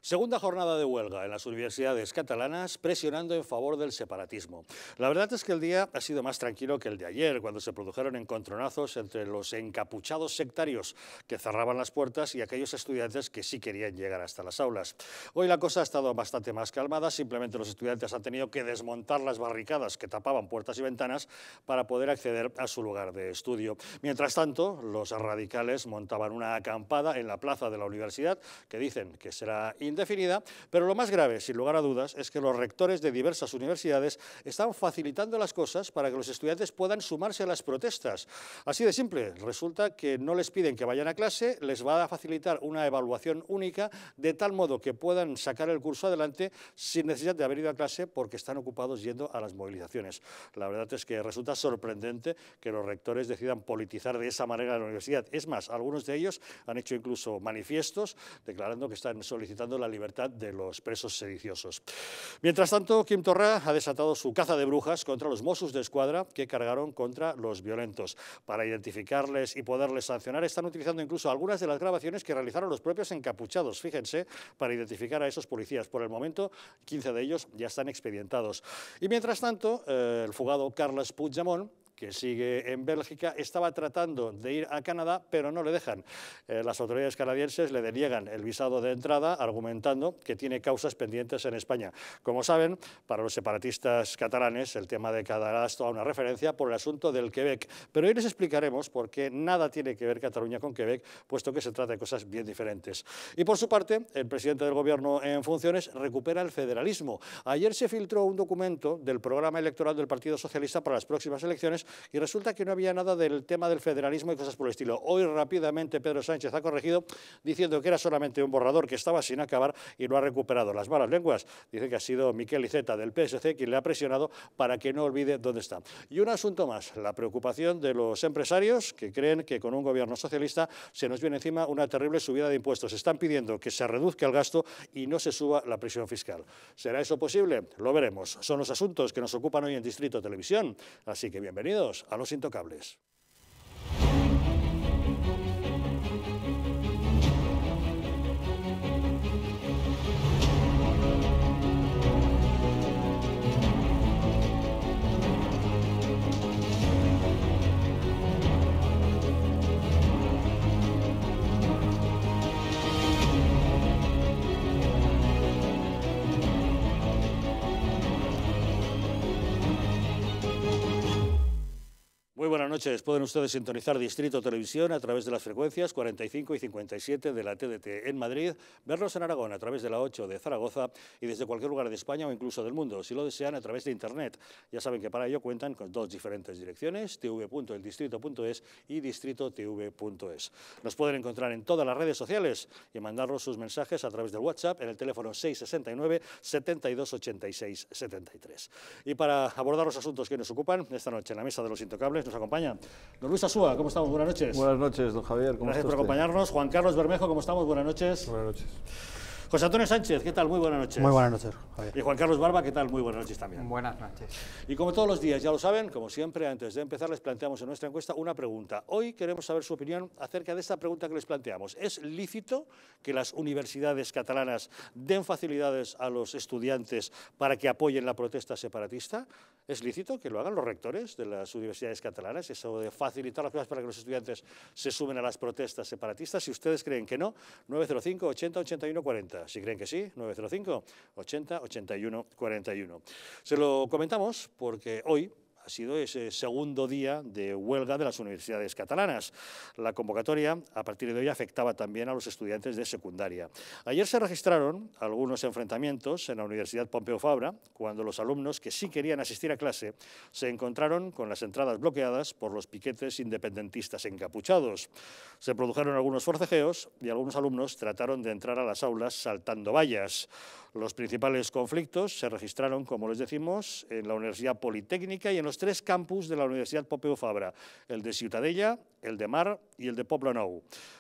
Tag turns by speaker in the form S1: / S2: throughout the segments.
S1: Segunda jornada de huelga en las universidades catalanas, presionando en favor del separatismo. La verdad es que el día ha sido más tranquilo que el de ayer, cuando se produjeron encontronazos entre los encapuchados sectarios que cerraban las puertas y aquellos estudiantes que sí querían llegar hasta las aulas. Hoy la cosa ha estado bastante más calmada, simplemente los estudiantes han tenido que desmontar las barricadas que tapaban puertas y ventanas para poder acceder a su lugar de estudio. Mientras tanto, los radicales montaban una acampada en la plaza de la universidad que dicen que será indefinida, pero lo más grave, sin lugar a dudas, es que los rectores de diversas universidades están facilitando las cosas para que los estudiantes puedan sumarse a las protestas. Así de simple, resulta que no les piden que vayan a clase, les va a facilitar una evaluación única, de tal modo que puedan sacar el curso adelante sin necesidad de haber ido a clase porque están ocupados yendo a las movilizaciones. La verdad es que resulta sorprendente que los rectores decidan politizar de esa manera la universidad. Es más, algunos de ellos han hecho incluso manifiestos declarando que están solicitando la libertad de los presos sediciosos. Mientras tanto, Quim Torra ha desatado su caza de brujas contra los Mossos d'Esquadra que cargaron contra los violentos. Para identificarles y poderles sancionar, están utilizando incluso algunas de las grabaciones que realizaron los propios encapuchados, fíjense, para identificar a esos policías. Por el momento, 15 de ellos ya están expedientados. Y mientras tanto, el fugado Carles Puigdemont, que sigue en Bélgica, estaba tratando de ir a Canadá, pero no le dejan. Las autoridades canadienses le deniegan el visado de entrada, argumentando que tiene causas pendientes en España. Como saben, para los separatistas catalanes, el tema de Canadá es toda una referencia por el asunto del Quebec. Pero hoy les explicaremos por qué nada tiene que ver Cataluña con Quebec, puesto que se trata de cosas bien diferentes. Y por su parte, el presidente del Gobierno en funciones recupera el federalismo. Ayer se filtró un documento del programa electoral del Partido Socialista para las próximas elecciones y resulta que no había nada del tema del federalismo y cosas por el estilo. Hoy rápidamente Pedro Sánchez ha corregido diciendo que era solamente un borrador que estaba sin acabar y lo ha recuperado. Las malas lenguas dicen que ha sido Miquel Iceta del PSC quien le ha presionado para que no olvide dónde está. Y un asunto más, la preocupación de los empresarios que creen que con un gobierno socialista se nos viene encima una terrible subida de impuestos. Están pidiendo que se reduzca el gasto y no se suba la presión fiscal. ¿Será eso posible? Lo veremos. Son los asuntos que nos ocupan hoy en Distrito Televisión. Así que bienvenidos a Los Intocables. Muy buenas noches. Pueden ustedes sintonizar Distrito Televisión a través de las frecuencias 45 y 57 de la TDT en Madrid, vernos en Aragón a través de la 8 de Zaragoza y desde cualquier lugar de España o incluso del mundo, si lo desean, a través de Internet. Ya saben que para ello cuentan con dos diferentes direcciones, tv.eldistrito.es y distritotv.es. Nos pueden encontrar en todas las redes sociales y mandarnos sus mensajes a través del WhatsApp en el teléfono 669 72 86 73. Y para abordar los asuntos que nos ocupan esta noche en la Mesa de los Intocables, nos acompaña don Luis Asúa. ¿Cómo estamos? Buenas noches.
S2: Buenas noches, don Javier. ¿Cómo
S1: Gracias
S2: está
S1: por
S2: usted?
S1: acompañarnos. Juan Carlos Bermejo, ¿cómo estamos? Buenas noches.
S2: Buenas noches.
S1: José Antonio Sánchez, ¿qué tal? Muy buenas noches.
S3: Muy buenas noches, Javier.
S1: Y Juan Carlos Barba, ¿qué tal? Muy buenas noches también.
S4: Buenas noches.
S1: Y como todos los días, ya lo saben, como siempre, antes de empezar les planteamos en nuestra encuesta una pregunta. Hoy queremos saber su opinión acerca de esta pregunta que les planteamos. ¿Es lícito que las universidades catalanas den facilidades a los estudiantes para que apoyen la protesta separatista? ¿Es lícito que lo hagan los rectores de las universidades catalanas, eso de facilitar las cosas para que los estudiantes se sumen a las protestas separatistas? Si ustedes creen que no, 905 80 81 40. Si creen que sí, 905 80 81 41. Se lo comentamos porque hoy ha sido ese segundo día de huelga de las universidades catalanas. La convocatoria, a partir de hoy, afectaba también a los estudiantes de secundaria. Ayer se registraron algunos enfrentamientos en la Universidad Pompeu Fabra, cuando los alumnos que sí querían asistir a clase se encontraron con las entradas bloqueadas por los piquetes independentistas encapuchados. Se produjeron algunos forcejeos y algunos alumnos trataron de entrar a las aulas saltando vallas. Los principales conflictos se registraron, como les decimos, en la Universidad Politécnica y en los tres campus de la Universidad Pompeu Fabra, el de Ciutadella, el de Mar y el de Poblenou.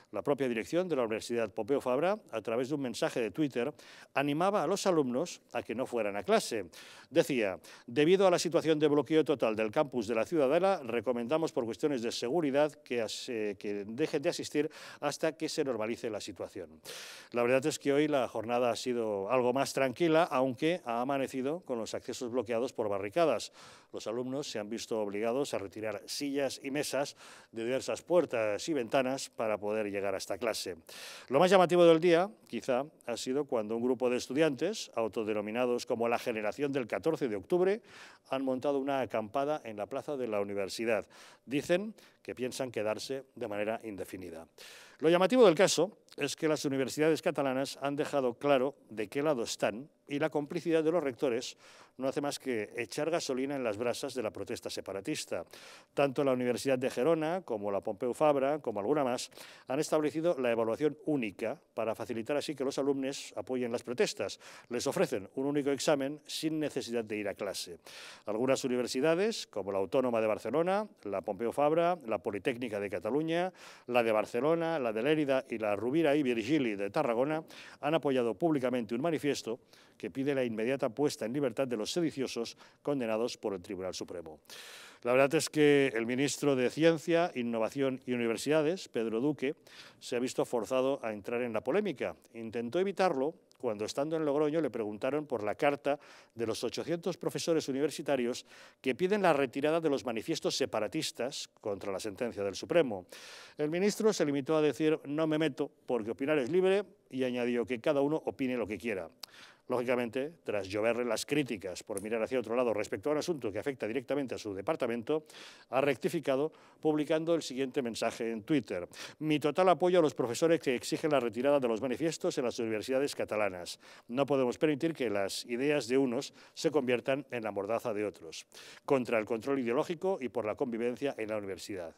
S1: La propia dirección de la Universidad Pompeu Fabra, a través de un mensaje de Twitter, animaba a los alumnos a que no fueran a clase. Decía: debido a la situación de bloqueo total del campus de la Ciudadela, recomendamos por cuestiones de seguridad que dejen de asistir hasta que se normalice la situación. La verdad es que hoy la jornada ha sido algo más tranquila, aunque ha amanecido con los accesos bloqueados por barricadas. Los alumnos se han visto obligados a retirar sillas y mesas de diversas puertas y ventanas para poder llegar a esta clase. Lo más llamativo del día, quizá, ha sido cuando un grupo de estudiantes, autodenominados como la generación del 14 de octubre, han montado una acampada en la plaza de la universidad. Dicen que piensan quedarse de manera indefinida. Lo llamativo del caso es que las universidades catalanas han dejado claro de qué lado están y la complicidad de los rectores no hace más que echar gasolina en las brasas de la protesta separatista. Tanto la Universidad de Gerona como la Pompeu Fabra, como alguna más, han establecido la evaluación única para facilitar así que los alumnos apoyen las protestas. Les ofrecen un único examen sin necesidad de ir a clase. Algunas universidades, como la Autónoma de Barcelona, la Pompeu Fabra, la Politécnica de Cataluña, la de Barcelona, la de Lérida y la Rovira i Virgili de Tarragona, han apoyado públicamente un manifiesto que pide la inmediata puesta en libertad de los sediciosos condenados por el Tribunal Supremo. La verdad es que el ministro de Ciencia, Innovación y Universidades, Pedro Duque, se ha visto forzado a entrar en la polémica. Intentó evitarlo cuando, estando en Logroño, le preguntaron por la carta de los 800 profesores universitarios que piden la retirada de los manifiestos separatistas contra la sentencia del Supremo. El ministro se limitó a decir: no me meto porque opinar es libre, y añadió que cada uno opine lo que quiera. Lógicamente, tras lloverle las críticas por mirar hacia otro lado respecto a un asunto que afecta directamente a su departamento, ha rectificado publicando el siguiente mensaje en Twitter: mi total apoyo a los profesores que exigen la retirada de los manifiestos en las universidades catalanas. No podemos permitir que las ideas de unos se conviertan en la mordaza de otros. Contra el control ideológico y por la convivencia en la universidad.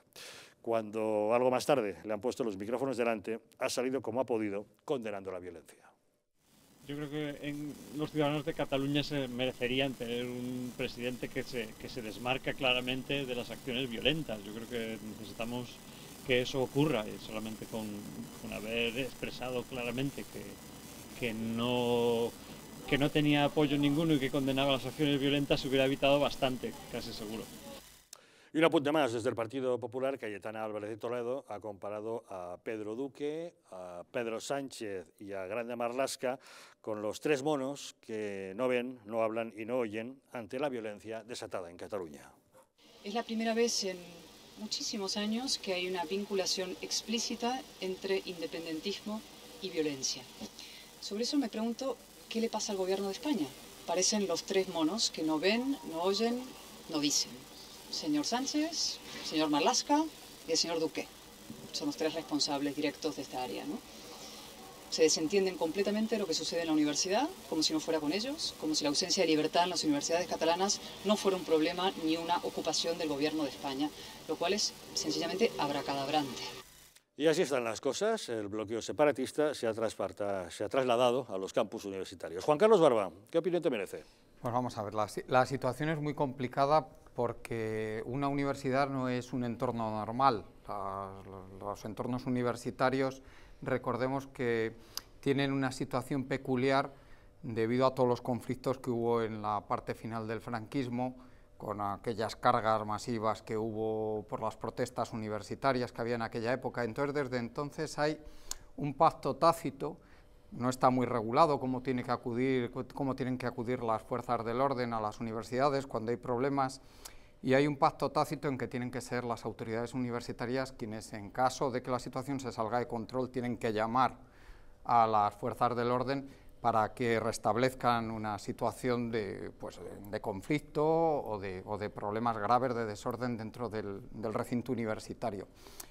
S1: Cuando algo más tarde le han puesto los micrófonos delante, ha salido como ha podido, condenando la violencia.
S2: Yo creo que los ciudadanos de Cataluña se merecerían tener un presidente que se desmarca claramente de las acciones violentas. Yo creo que necesitamos que eso ocurra, y solamente con haber expresado claramente que no tenía apoyo ninguno y que condenaba las acciones violentas, se hubiera evitado bastante, casi seguro.
S1: Y un apunte más, desde el Partido Popular, Cayetana Álvarez de Toledo ha comparado a Pedro Duque, a Pedro Sánchez y a Grande Marlaska con los tres monos que no ven, no hablan y no oyen ante la violencia desatada en Cataluña.
S3: Es la primera vez en muchísimos años que hay una vinculación explícita entre independentismo y violencia. Sobre eso me pregunto, ¿qué le pasa al gobierno de España? Parecen los tres monos que no ven, no oyen, no dicen. Señor Sánchez, señor Marlaska y el señor Duque. Son los tres responsables directos de esta área, ¿no? Se desentienden completamente de lo que sucede en la universidad, como si no fuera con ellos, como si la ausencia de libertad en las universidades catalanas no fuera un problema ni una ocupación del gobierno de España, lo cual es sencillamente abracadabrante.
S1: Y así están las cosas. El bloqueo separatista se ha trasladado a los campus universitarios. Juan Carlos Barba, ¿qué opinión te merece?
S4: Pues vamos a ver, la situación es muy complicada porque una universidad no es un entorno normal. Los entornos universitarios, recordemos que tienen una situación peculiar debido a todos los conflictos que hubo en la parte final del franquismo, con aquellas cargas masivas que hubo por las protestas universitarias que había en aquella época. Entonces, desde entonces hay un pacto tácito. No está muy regulado cómo tienen que acudir las fuerzas del orden a las universidades cuando hay problemas, y hay un pacto tácito en que tienen que ser las autoridades universitarias quienes, en caso de que la situación se salga de control, tienen que llamar a las fuerzas del orden para que restablezcan una situación de conflicto o de problemas graves de desorden dentro del recinto universitario.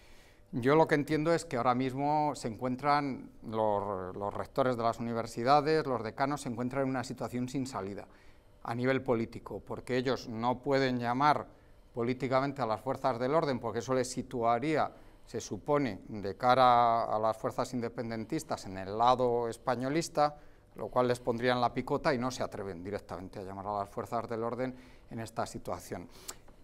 S4: Yo lo que entiendo es que ahora mismo se encuentran los rectores de las universidades, los decanos, se encuentran en una situación sin salida a nivel político, porque ellos no pueden llamar políticamente a las fuerzas del orden, porque eso les situaría, se supone, de cara a las fuerzas independentistas en el lado españolista, lo cual les pondría en la picota, y no se atreven directamente a llamar a las fuerzas del orden en esta situación.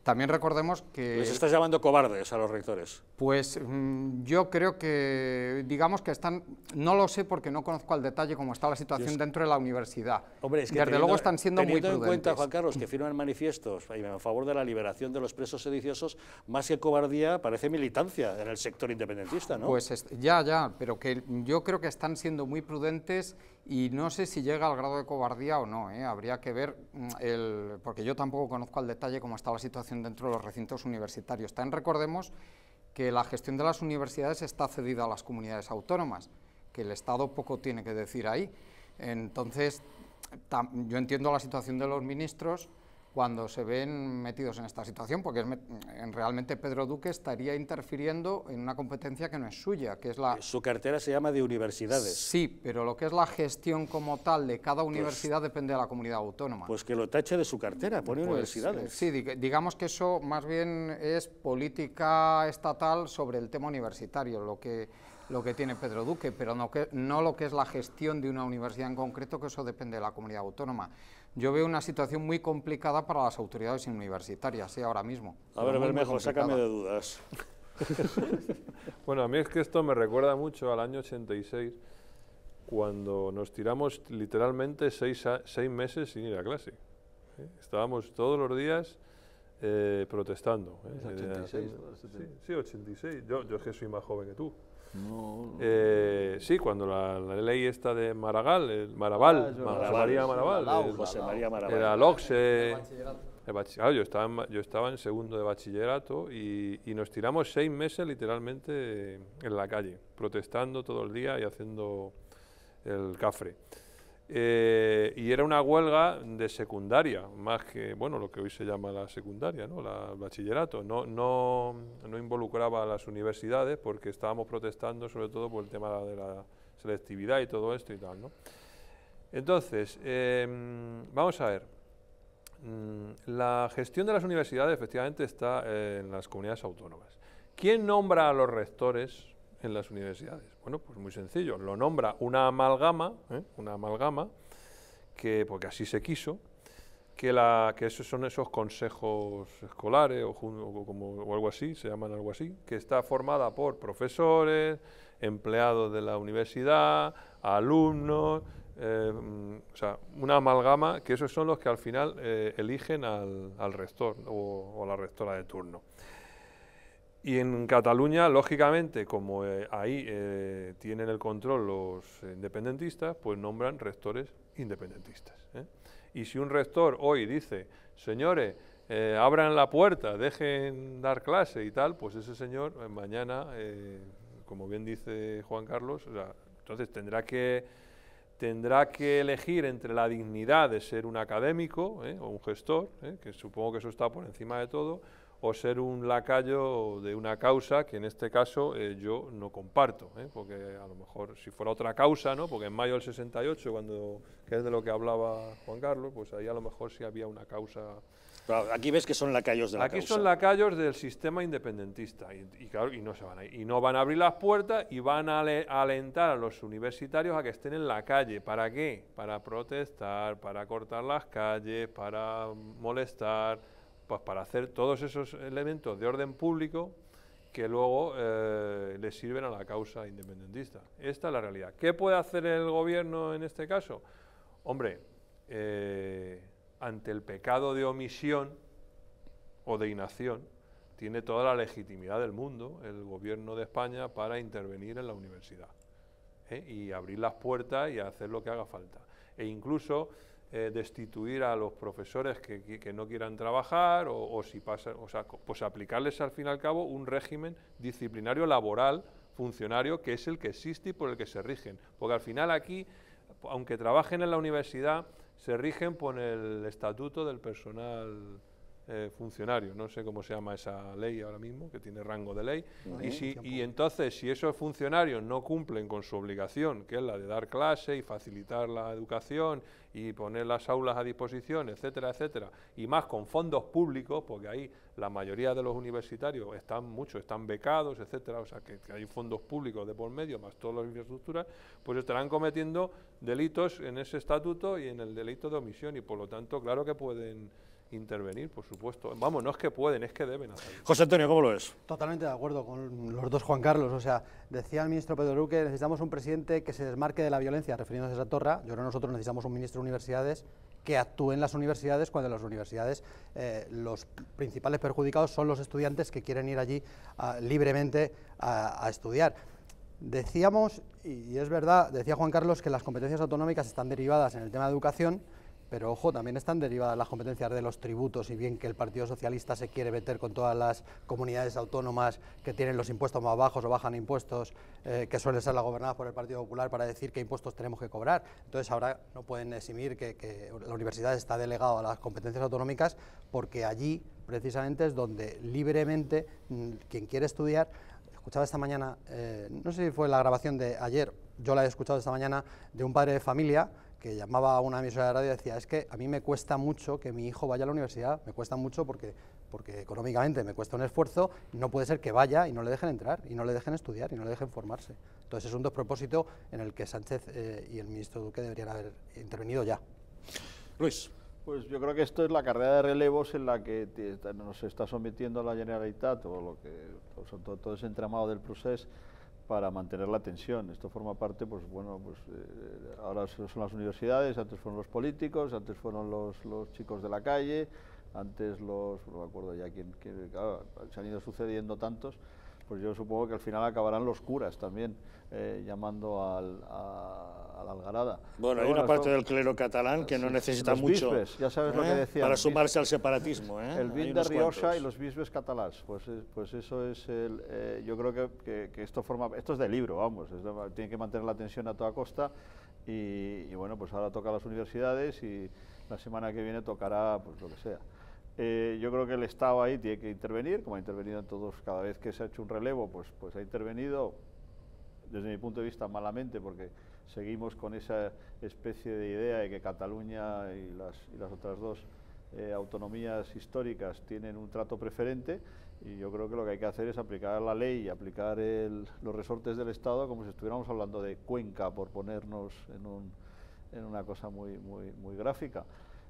S4: También recordemos que...
S1: ¿Les estás llamando cobardes a los rectores?
S4: Pues yo creo que, digamos que están, no lo sé porque no conozco al detalle cómo está la situación dentro de la universidad.
S1: Hombre, es que
S4: desde luego están siendo muy prudentes.
S1: Teniendo en cuenta, Juan Carlos, que firman manifiestos en favor de la liberación de los presos sediciosos, más que cobardía parece militancia en el sector independentista, ¿no?
S4: Pues ya, pero que yo creo que están siendo muy prudentes y no sé si llega al grado de cobardía o no, habría que ver, porque yo tampoco conozco al detalle cómo está la situación dentro de los recintos universitarios. También recordemos que la gestión de las universidades está cedida a las comunidades autónomas, que el Estado poco tiene que decir ahí. Entonces, yo entiendo la situación de los ministros cuando se ven metidos en esta situación, porque realmente Pedro Duque estaría interfiriendo en una competencia que no es suya, que es la...
S1: Su cartera se llama de universidades.
S4: Sí, pero lo que es la gestión como tal de cada universidad depende de la comunidad autónoma.
S1: Pues que lo tache de su cartera, pone universidades.
S4: Sí, digamos que eso más bien es política estatal sobre el tema universitario, lo que tiene Pedro Duque, pero no lo que es la gestión de una universidad en concreto, que eso depende de la comunidad autónoma. Yo veo una situación muy complicada para las autoridades universitarias, ahora mismo.
S1: A ver, Bermejo, sácame de dudas.
S5: Bueno, a mí es que esto me recuerda mucho al año 86, cuando nos tiramos literalmente 6 meses sin ir a clase. Estábamos todos los días protestando.
S6: ¿Es 86?
S5: Sí, 86. Yo es que soy más joven que tú.
S6: No.
S5: Sí, cuando la ley esta de Maragall,
S1: José María Maragall.
S5: Era LOCSE. Yo estaba en segundo de bachillerato y nos tiramos 6 meses literalmente en la calle, protestando todo el día y haciendo el cafre. Y era una huelga de secundaria, más que, bueno, lo que hoy se llama la secundaria, ¿no? El bachillerato. No involucraba a las universidades porque estábamos protestando sobre todo por el tema de la selectividad y todo esto y tal, ¿no? Entonces, vamos a ver. La gestión de las universidades efectivamente está en las comunidades autónomas. ¿Quién nombra a los rectores en las universidades? Bueno, pues muy sencillo, lo nombra una amalgama, porque así se quiso, que esos son esos consejos escolares o algo así, se llaman algo así, que está formada por profesores, empleados de la universidad, alumnos, o sea, una amalgama, que esos son los que al final eligen al rector o a la rectora de turno. Y en Cataluña, lógicamente, como ahí tienen el control los independentistas, pues nombran rectores independentistas. Y si un rector hoy dice, señores, abran la puerta, dejen dar clase y tal, pues ese señor mañana, como bien dice Juan Carlos, o sea, entonces tendrá que elegir entre la dignidad de ser un académico o un gestor, que supongo que eso está por encima de todo, o ser un lacayo de una causa que en este caso yo no comparto, porque a lo mejor si fuera otra causa, ¿no? Porque en mayo del 68, que es de lo que hablaba Juan Carlos, pues ahí a lo mejor sí había una causa.
S1: Claro, aquí ves que son lacayos de la causa.
S5: Aquí son lacayos del sistema independentista y claro, y no se van a ir, y no van a abrir las puertas y van a alentar a los universitarios a que estén en la calle. ¿Para qué? Para protestar, para cortar las calles, para molestar, pues para hacer todos esos elementos de orden público que luego le sirven a la causa independentista. Esta es la realidad. ¿Qué puede hacer el gobierno en este caso? Hombre, ante el pecado de omisión o de inacción, tiene toda la legitimidad del mundo el gobierno de España para intervenir en la universidad y abrir las puertas y hacer lo que haga falta. E incluso destituir a los profesores que no quieran trabajar pues aplicarles al fin y al cabo un régimen disciplinario laboral funcionario que es el que existe y por el que se rigen. Porque al final aquí, aunque trabajen en la universidad, se rigen por el estatuto del personal funcionario, no sé cómo se llama esa ley ahora mismo, que tiene rango de ley, y entonces si esos funcionarios no cumplen con su obligación, que es la de dar clase y facilitar la educación y poner las aulas a disposición, etcétera, etcétera, y más con fondos públicos, porque ahí la mayoría de los universitarios están becados, etcétera, o sea que hay fondos públicos de por medio, más todas las infraestructuras, pues estarán cometiendo delitos en ese estatuto y en el delito de omisión, y por lo tanto, claro que pueden intervenir, por supuesto. Vamos, no es que pueden, es que deben hacerlo.
S1: José Antonio, ¿cómo lo ves?
S7: Totalmente de acuerdo con los dos Juan Carlos. O sea, decía el ministro Pedro Luque, necesitamos un presidente que se desmarque de la violencia, refiriéndose a Torra. Yo creo que nosotros necesitamos un ministro de universidades que actúe en las universidades cuando en las universidades los principales perjudicados son los estudiantes que quieren ir allí libremente a estudiar. Decíamos, y es verdad, decía Juan Carlos, que las competencias autonómicas están derivadas en el tema de educación, pero ojo, también están derivadas las competencias de los tributos, y bien que el Partido Socialista se quiere meter con todas las comunidades autónomas que tienen los impuestos más bajos o bajan impuestos, que suelen ser las gobernadas por el Partido Popular, para decir qué impuestos tenemos que cobrar. Entonces ahora no pueden eximir que la universidad está delegada a las competencias autonómicas, porque allí precisamente es donde libremente quien quiere estudiar. Escuchaba esta mañana, no sé si fue la grabación de ayer, yo la he escuchado esta mañana, de un padre de familia que llamaba a una emisora de radio y decía, es que a mí me cuesta mucho que mi hijo vaya a la universidad, me cuesta mucho porque económicamente me cuesta un esfuerzo, y no puede ser que vaya y no le dejen entrar, y no le dejen estudiar, y no le dejen formarse. Entonces es un despropósito en el que Sánchez y el ministro Duque deberían haber intervenido ya.
S1: Luis.
S6: Pues yo creo que esto es la carrera de relevos en la que nos está sometiendo la Generalitat, o lo que todo ese entramado del proceso, para mantener la tensión. Esto forma parte, pues bueno, pues ahora son las universidades, antes fueron los políticos, antes fueron los chicos de la calle, antes no me acuerdo ya claro, se han ido sucediendo tantos, pues yo supongo que al final acabarán los curas también llamando a la algarada.
S1: Bueno, hay una parte del clero catalán que no necesita mucho
S6: bisbes, ya sabes lo que decía,
S1: para sumarse al separatismo.
S6: El vin de Rioja y los bisbes catalans, pues eso es yo creo que esto es de libro, vamos, tiene que mantener la tensión a toda costa, y bueno, pues ahora toca a las universidades y la semana que viene tocará pues lo que sea. Yo creo que el Estado ahí tiene que intervenir, como ha intervenido en todos, cada vez que se ha hecho un relevo, pues ha intervenido, desde mi punto de vista, malamente, porque seguimos con esa especie de idea de que Cataluña y las otras dos autonomías históricas tienen un trato preferente, y yo creo que lo que hay que hacer es aplicar la ley y aplicar los resortes del Estado como si estuviéramos hablando de Cuenca, por ponernos en una cosa muy gráfica.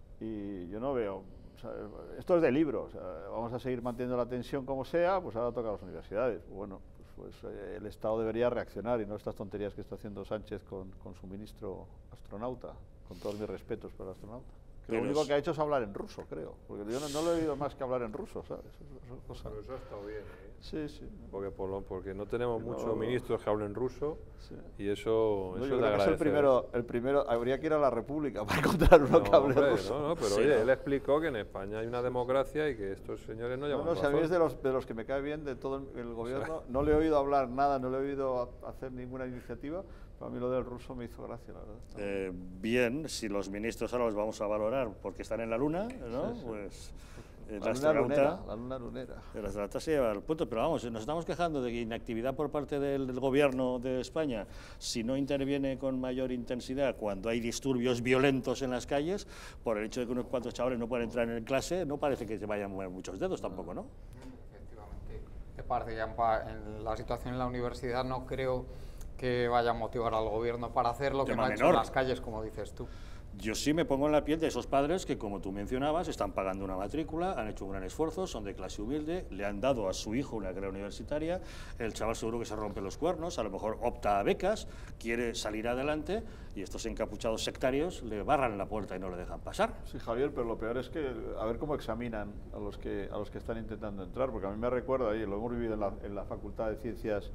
S6: Y yo no veo... O sea, esto es de libro, o sea, vamos a seguir manteniendo la tensión como sea, pues ahora toca a las universidades. Bueno, pues el Estado debería reaccionar, y no estas tonterías que está haciendo Sánchez con su ministro astronauta, con todos mis respetos para el astronauta. Que lo único que ha hecho es hablar en ruso, creo, porque yo no lo he oído más que hablar en ruso, ¿sabes?
S5: Pero eso ha estado bien, ¿eh?
S6: Sí, sí.
S5: Porque no tenemos muchos ministros que hablen ruso,
S6: sí.
S5: Y eso
S6: yo
S5: es de
S6: creo que es
S5: agradecer.
S6: el primero, habría que ir a la República para encontrar uno que hable ruso.
S5: No, pero
S1: Sí,
S5: oye,
S1: ¿no?
S5: él explicó que en España hay una democracia y que estos señores no llevan
S6: Si a mí es
S5: razón.
S6: de los que me cae bien de todo el gobierno, no le he oído hablar nada, no le he oído hacer ninguna iniciativa. Para mí lo del ruso me hizo gracia, la verdad.
S1: Bien, si los ministros ahora los vamos a valorar porque están en la luna, ¿no?
S6: Sí, sí.
S1: Pues
S6: La luna lunera.
S1: el astronauta se lleva el punto, pero vamos, nos estamos quejando de inactividad por parte del gobierno de España si no interviene con mayor intensidad cuando hay disturbios violentos en las calles, por el hecho de que unos cuantos chavales no pueden entrar en clase, no parece que se vayan a mover muchos dedos tampoco, ¿no?
S4: Efectivamente. De parte ya en la situación en la universidad no creo que vaya a motivar al gobierno para hacer lo que no ha hecho en las calles, como dices tú.
S1: Yo sí me pongo en la piel de esos padres que, como tú mencionabas, están pagando una matrícula, han hecho un gran esfuerzo, son de clase humilde, le han dado a su hijo una carrera universitaria, el chaval seguro que se rompe los cuernos, a lo mejor opta a becas, quiere salir adelante, y estos encapuchados sectarios le barran la puerta y no le dejan pasar.
S6: Sí, Javier, pero lo peor es que a ver cómo examinan a los que están intentando entrar, porque a mí me recuerda, y lo hemos vivido en la Facultad de Ciencias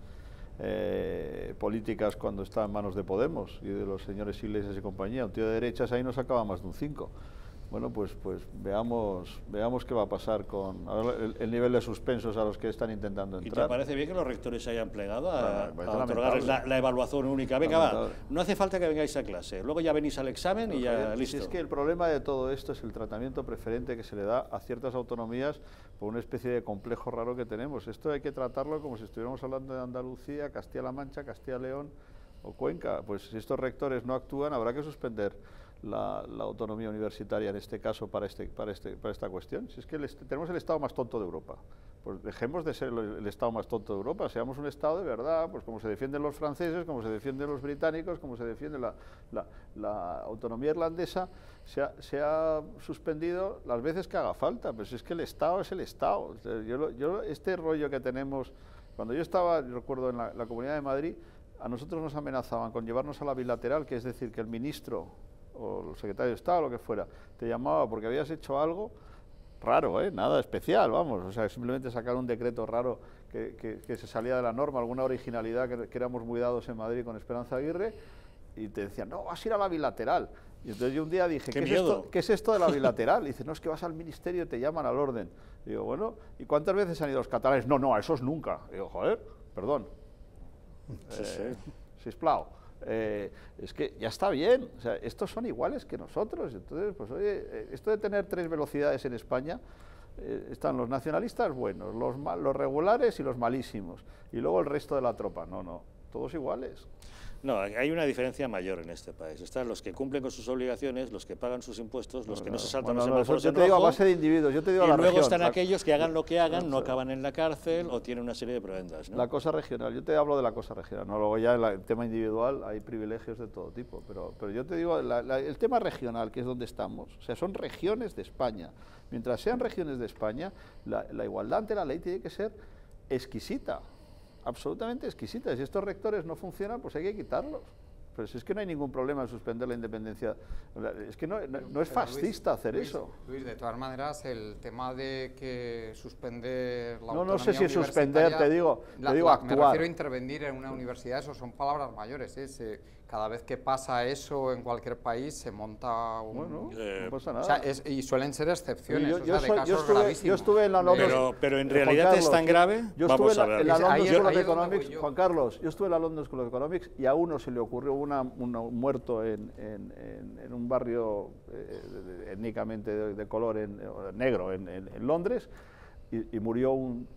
S6: políticas cuando está en manos de Podemos y de los señores Iglesias y compañía. Un tío de derechas ahí no sacaba más de un 5. Bueno, pues veamos qué va a pasar con el nivel de suspensos a los que están intentando entrar.
S1: ¿Y te parece bien que los rectores se hayan plegado a
S6: Bueno,
S1: otorgarles la evaluación única? Venga, va, no hace falta que vengáis a clase, luego ya venís al examen y ya listo.
S6: Si es que el problema de todo esto es el tratamiento preferente que se le da a ciertas autonomías por una especie de complejo raro que tenemos. Esto hay que tratarlo como si estuviéramos hablando de Andalucía, Castilla-La Mancha, Castilla-León o Cuenca. Pues si estos rectores no actúan, habrá que suspender la autonomía universitaria en este caso para esta cuestión. Si es que tenemos el Estado más tonto de Europa, pues dejemos de ser el Estado más tonto de Europa, seamos un Estado de verdad, pues como se defienden los franceses, como se defienden los británicos, como se defiende la autonomía irlandesa, se ha suspendido las veces que haga falta, pero si es que el Estado es el Estado. Este rollo que tenemos, cuando yo estaba, recuerdo, en la Comunidad de Madrid, a nosotros nos amenazaban con llevarnos a la bilateral, que es decir, que el ministro o el secretario de Estado, lo que fuera, te llamaba porque habías hecho algo raro, nada especial, vamos, o sea, simplemente sacar un decreto raro que se salía de la norma, alguna originalidad que éramos muy dados en Madrid con Esperanza Aguirre, y te decían, no, vas a ir a la bilateral. Y entonces yo un día dije, ¿qué es esto de la bilateral? Y dice, no, es que vas al ministerio y te llaman al orden. Y digo, bueno, ¿y cuántas veces han ido los catalanes? No, a esos nunca. Y digo, joder, perdón. Sisplau. Es que ya está bien, o sea, estos son iguales que nosotros, entonces, pues oye, esto de tener 3 velocidades en España, están los nacionalistas buenos, los regulares y los malísimos, y luego el resto de la tropa, no, todos iguales.
S1: No, hay una diferencia mayor en este país. Están los que cumplen con sus obligaciones, los que pagan sus impuestos, los que no se saltan los semáforos en rojo.
S6: Yo te digo a base de individuos, yo te digo a la región.
S1: Y luego están aquellos que hagan lo que hagan, no acaban en la cárcel o tienen una serie de prebendas, ¿no?
S6: La cosa regional, yo te hablo de la cosa regional, ¿no? Luego ya en el tema individual hay privilegios de todo tipo, pero yo te digo, el tema regional, que es donde estamos, o sea, son regiones de España. Mientras sean regiones de España, la igualdad ante la ley tiene que ser exquisita. Absolutamente exquisita. Si estos rectores no funcionan, pues hay que quitarlos. Pero si es que no hay ningún problema en suspender la independencia. Es que no es fascista hacer eso.
S4: Luis, de todas maneras, el tema de que suspender la autonomía
S6: no sé si es suspender, te digo actuar.
S4: Me refiero a intervenir en una universidad, eso son palabras mayores. Cada vez que pasa eso en cualquier país se monta un...
S6: Bueno, no pasa nada.
S4: O sea, y suelen ser excepciones,
S6: yo estuve en la London...
S1: Pero en realidad es tan grave. Vamos a ver.
S6: En la London School of Economics, Juan Carlos, yo estuve en la London School of Economics y a uno se le ocurrió un muerto en un barrio étnicamente de color negro en Londres, y murió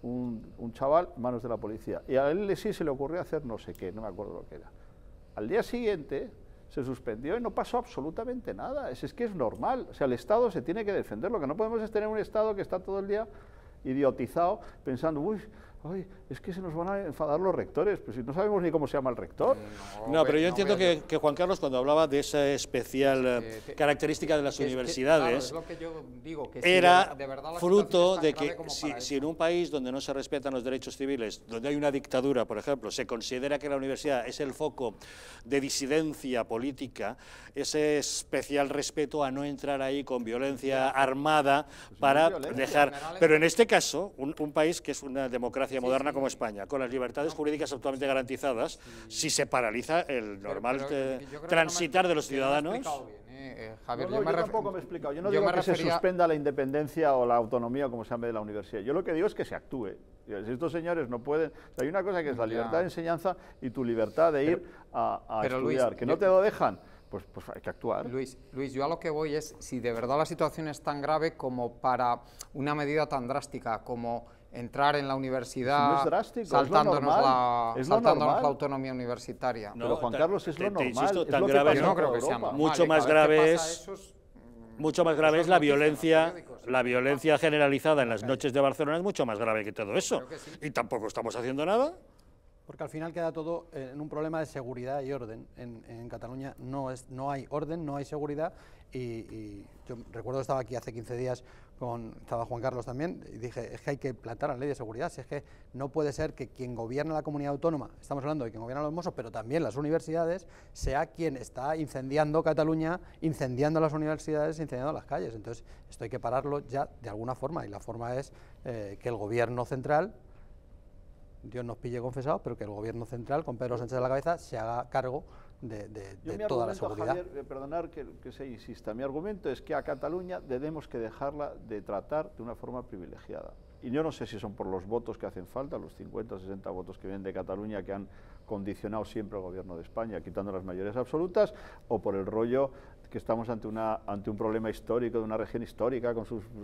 S6: un chaval en manos de la policía. Y a él sí se le ocurrió hacer no sé qué, no me acuerdo lo que era. Al día siguiente se suspendió y no pasó absolutamente nada. Es que es normal. O sea, el Estado se tiene que defender. Lo que no podemos es tener un Estado que está todo el día idiotizado pensando, uy, es que se nos van a enfadar los rectores, pues si no sabemos ni cómo se llama el rector.
S1: No, pero yo entiendo que Juan Carlos, cuando hablaba de esa especial característica de las universidades,
S4: claro, es lo que yo digo, que
S1: era
S4: de verdad
S1: fruto de que si en un país donde no se respetan los derechos civiles, donde hay una dictadura, por ejemplo, se considera que la universidad es el foco de disidencia política, ese especial respeto a no entrar ahí con violencia armada para dejar... Pero en este caso, un país que es una democracia moderna como España, con las libertades jurídicas absolutamente garantizadas, si se paraliza el normal transitar de los ciudadanos...
S6: Javier, yo tampoco me he explicado. Yo no digo que se suspenda la independencia o la autonomía, como se llame, de la universidad. Yo lo que digo es que se actúe. Si estos señores no pueden... O sea, hay una cosa que es la libertad de enseñanza y tu libertad de ir a estudiar. Luis, que no te lo dejan, pues hay que actuar.
S4: Luis, yo a lo que voy es, si de verdad la situación es tan grave como para una medida tan drástica como entrar en la universidad,
S6: no es drástico,
S4: saltándonos
S6: la
S4: autonomía universitaria.
S6: No, pero Juan Carlos, es lo normal.
S1: Insisto, tan
S6: es lo que
S1: grave,
S4: yo no creo que sea normal.
S1: Mucho más grave es la violencia generalizada en las noches de Barcelona, es mucho más grave que todo eso. Y tampoco estamos haciendo nada.
S7: Porque al final queda todo en un problema de seguridad y orden. En Cataluña no hay orden, no hay seguridad, y yo recuerdo que estaba aquí hace 15 días, estaba Juan Carlos también, y dije, es que hay que plantar la ley de seguridad, si es que no puede ser que quien gobierna la comunidad autónoma, estamos hablando de quien gobierna los Mossos, pero también las universidades, sea quien está incendiando Cataluña, incendiando las universidades, incendiando las calles. Entonces, esto hay que pararlo ya de alguna forma, y la forma es que el gobierno central, Dios nos pille confesados, pero que el gobierno central, con Pedro Sánchez a la cabeza, se haga cargo de toda la seguridad.
S6: Javier, perdonar que se insista, mi argumento es que a Cataluña debemos que dejarla de tratar de una forma privilegiada. Y yo no sé si son por los votos que hacen falta, los 50 o 60 votos que vienen de Cataluña, que han condicionado siempre al gobierno de España, quitando las mayorías absolutas, o por el rollo que estamos ante un problema histórico, de una región histórica, con sus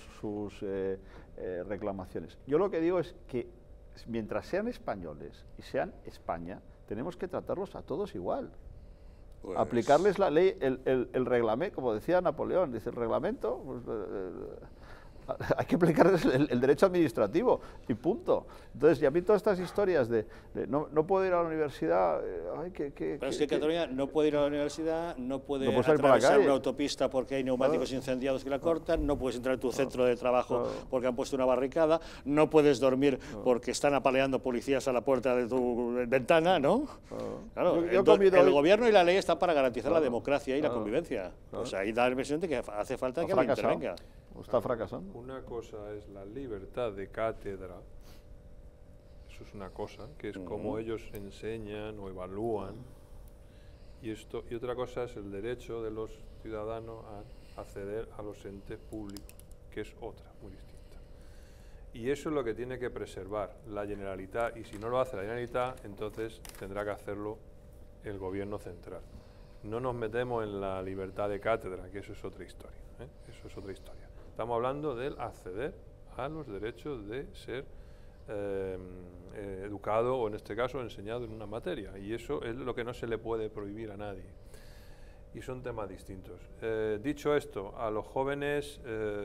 S6: reclamaciones. Yo lo que digo es que mientras sean españoles y sean España, tenemos que tratarlos a todos igual. Pues aplicarles la ley, el reglamento, como decía Napoleón, dice el reglamento, pues, hay que aplicar el derecho administrativo y punto. Entonces, y a mí todas estas historias de no puedo ir a la universidad,
S1: pero es que Cataluña no puede ir a la universidad, no puede
S6: salir por la
S1: atravesar
S6: calle.
S1: una autopista porque hay neumáticos incendiados que la cortan, no puedes entrar en tu centro de trabajo porque han puesto una barricada, no puedes dormir porque están apaleando policías a la puerta de tu ventana, ¿no? Claro, el gobierno y la ley están para garantizar la democracia y la convivencia. Pues ahí da la impresión de que hace falta que alguien intervenga.
S6: Está fracasando.
S5: Una cosa es la libertad de cátedra, eso es una cosa, que es como ellos enseñan o evalúan, y otra cosa es el derecho de los ciudadanos a acceder a los entes públicos, que es otra, muy distinta. Y eso es lo que tiene que preservar la Generalitat, y si no lo hace la Generalitat, entonces tendrá que hacerlo el gobierno central. No nos metemos en la libertad de cátedra, que eso es otra historia, eso es otra historia. Estamos hablando del acceder a los derechos de ser educado, o en este caso enseñado en una materia, y eso es lo que no se le puede prohibir a nadie. Y son temas distintos. Dicho esto, a los jóvenes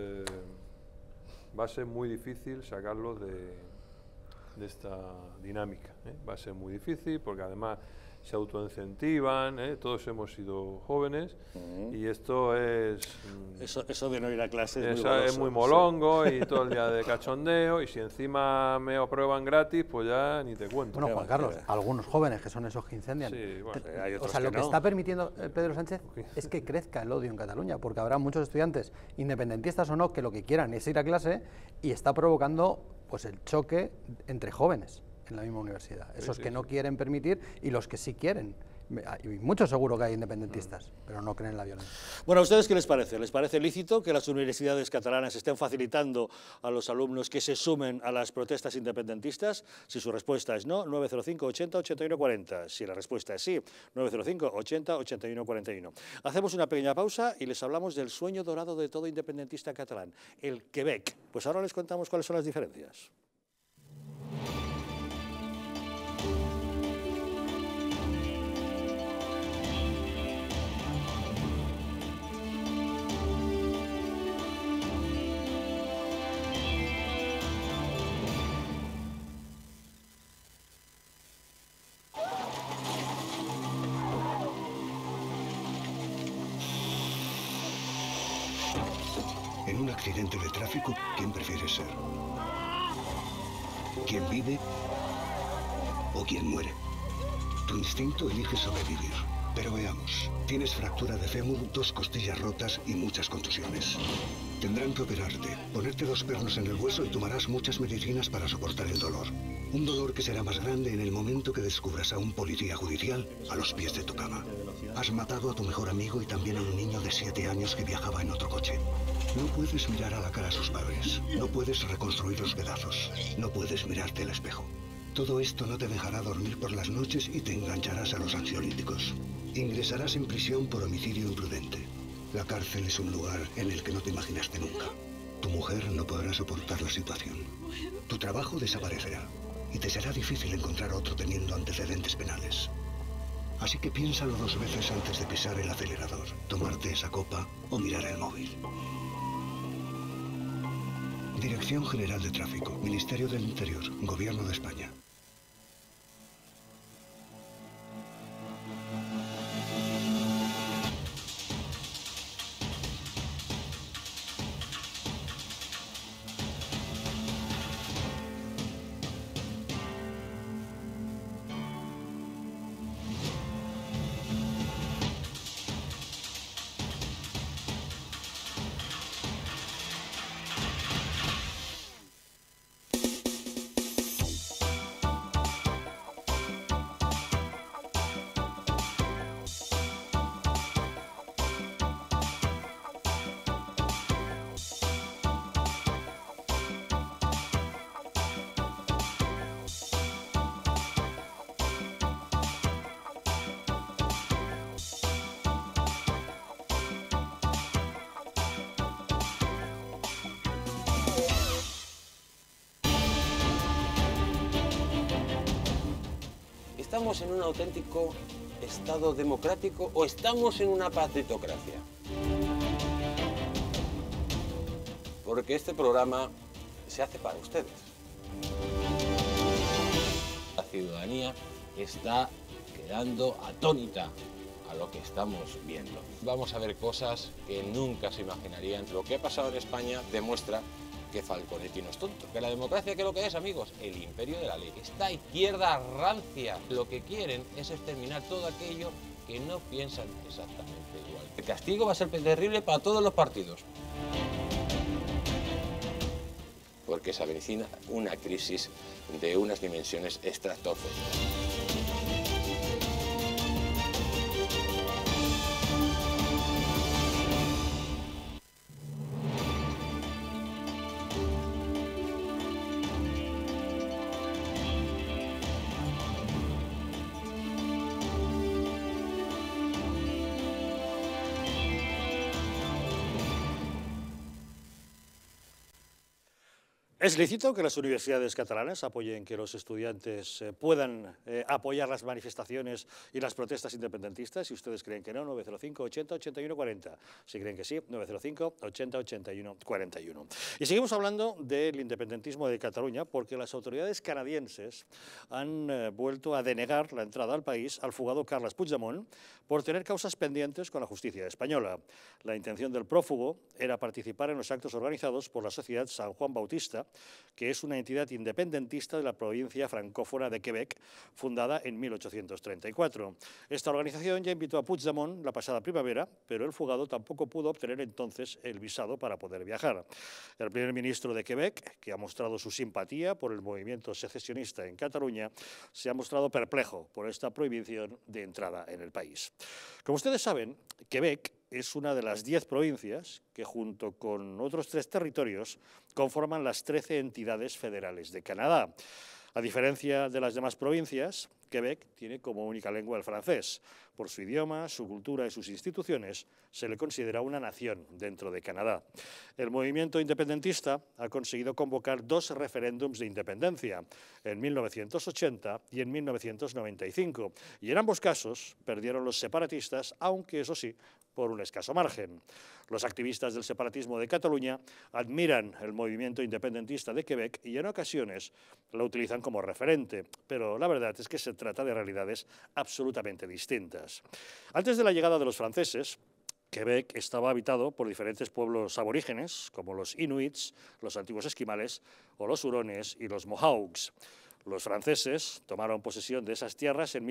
S5: va a ser muy difícil sacarlos de esta dinámica. Va a ser muy difícil porque además se autoincentivan, todos hemos sido jóvenes y esto es...
S1: Eso de no ir a clase
S5: es muy molongo y todo el día de cachondeo, y si encima me aprueban gratis, pues ya ni te cuento.
S7: Bueno, Juan Carlos, algunos jóvenes que son esos que incendian.
S5: Sí, bueno,
S1: hay otros
S7: o sea,
S1: que
S7: lo que
S1: no.
S7: está permitiendo Pedro Sánchez es que crezca el odio en Cataluña, porque habrá muchos estudiantes, independentistas o no, que lo que quieran es ir a clase, y está provocando pues el choque entre jóvenes en la misma universidad. Esos que no quieren permitir y los que sí quieren. Y muchos seguro que hay independentistas, pero no creen en la violencia.
S1: Bueno, ¿a ustedes qué les parece? ¿Les parece lícito que las universidades catalanas estén facilitando a los alumnos que se sumen a las protestas independentistas? Si su respuesta es no, 905 80 81 40. Si la respuesta es sí, 905 80 81 41. Hacemos una pequeña pausa y les hablamos del sueño dorado de todo independentista catalán, el Quebec. Pues ahora les contamos cuáles son las diferencias.
S8: En un accidente de tráfico, ¿quién prefieres ser? ¿Quién vive o quién muere? Tu instinto elige sobrevivir. Pero veamos, tienes fractura de fémur, 2 costillas rotas y muchas contusiones. Tendrán que operarte, ponerte 2 pernos en el hueso y tomarás muchas medicinas para soportar el dolor. Un dolor que será más grande en el momento que descubras a un policía judicial a los pies de tu cama. Has matado a tu mejor amigo y también a un niño de 7 años que viajaba en otro coche. No puedes mirar a la cara a sus padres. No puedes reconstruir los pedazos. No puedes mirarte al espejo. Todo esto no te dejará dormir por las noches y te engancharás a los ansiolíticos. Ingresarás en prisión por homicidio imprudente. La cárcel es un lugar en el que no te imaginaste nunca. Tu mujer no podrá soportar la situación. Tu trabajo desaparecerá y te será difícil encontrar otro teniendo antecedentes penales. Así que piénsalo 2 veces antes de pisar el acelerador, tomarte esa copa o mirar el móvil. Dirección General de Tráfico, Ministerio del Interior, Gobierno de España.
S9: ¿Estamos en un auténtico Estado democrático o estamos en una partitocracia? porque este programa se hace para ustedes. La ciudadanía está quedando atónita a lo que estamos viendo. Vamos a ver cosas que nunca se imaginarían. Lo que ha pasado en España demuestra que Falconetti no es tonto. Que la democracia, ¿qué es lo que es, amigos? El imperio de la ley. Esta izquierda rancia lo que quieren es exterminar todo aquello que no piensan exactamente igual. El castigo va a ser terrible para todos los partidos. Porque se avecina una crisis de unas dimensiones estratosféricas.
S1: ¿Es lícito que las universidades catalanas apoyen que los estudiantes puedan apoyar las manifestaciones y las protestas independentistas? Si ustedes creen que no, 905 80 81 40. Si creen que sí, 905 80 81 41. Y seguimos hablando del independentismo de Cataluña porque las autoridades canadienses han vuelto a denegar la entrada al país al fugado Carles Puigdemont por tener causas pendientes con la justicia española. La intención del prófugo era participar en los actos organizados por la Sociedad San Juan Bautista, que es una entidad independentista de la provincia francófona de Quebec, fundada en 1834. Esta organización ya invitó a Puigdemont la pasada primavera, pero el fugado tampoco pudo obtener entonces el visado para poder viajar. El primer ministro de Quebec, que ha mostrado su simpatía por el movimiento secesionista en Cataluña, se ha mostrado perplejo por esta prohibición de entrada en el país. Como ustedes saben, Quebec es una de las 10 provincias que, junto con otros 3 territorios, conforman las 13 entidades federales de Canadá. A diferencia de las demás provincias, Quebec tiene como única lengua el francés. Por su idioma, su cultura y sus instituciones, se le considera una nación dentro de Canadá. El movimiento independentista ha conseguido convocar 2 referéndums de independencia, en 1980 y en 1995, y en ambos casos perdieron los separatistas, aunque eso sí, por un escaso margen. Los activistas del separatismo de Cataluña admiran el movimiento independentista de Quebec y en ocasiones lo utilizan como referente, pero la verdad es que se trata de realidades absolutamente distintas. Antes de la llegada de los franceses, Quebec estaba habitado por diferentes pueblos aborígenes, como los inuits, los antiguos esquimales, o los hurones y los mohawks. Los franceses tomaron posesión de esas tierras en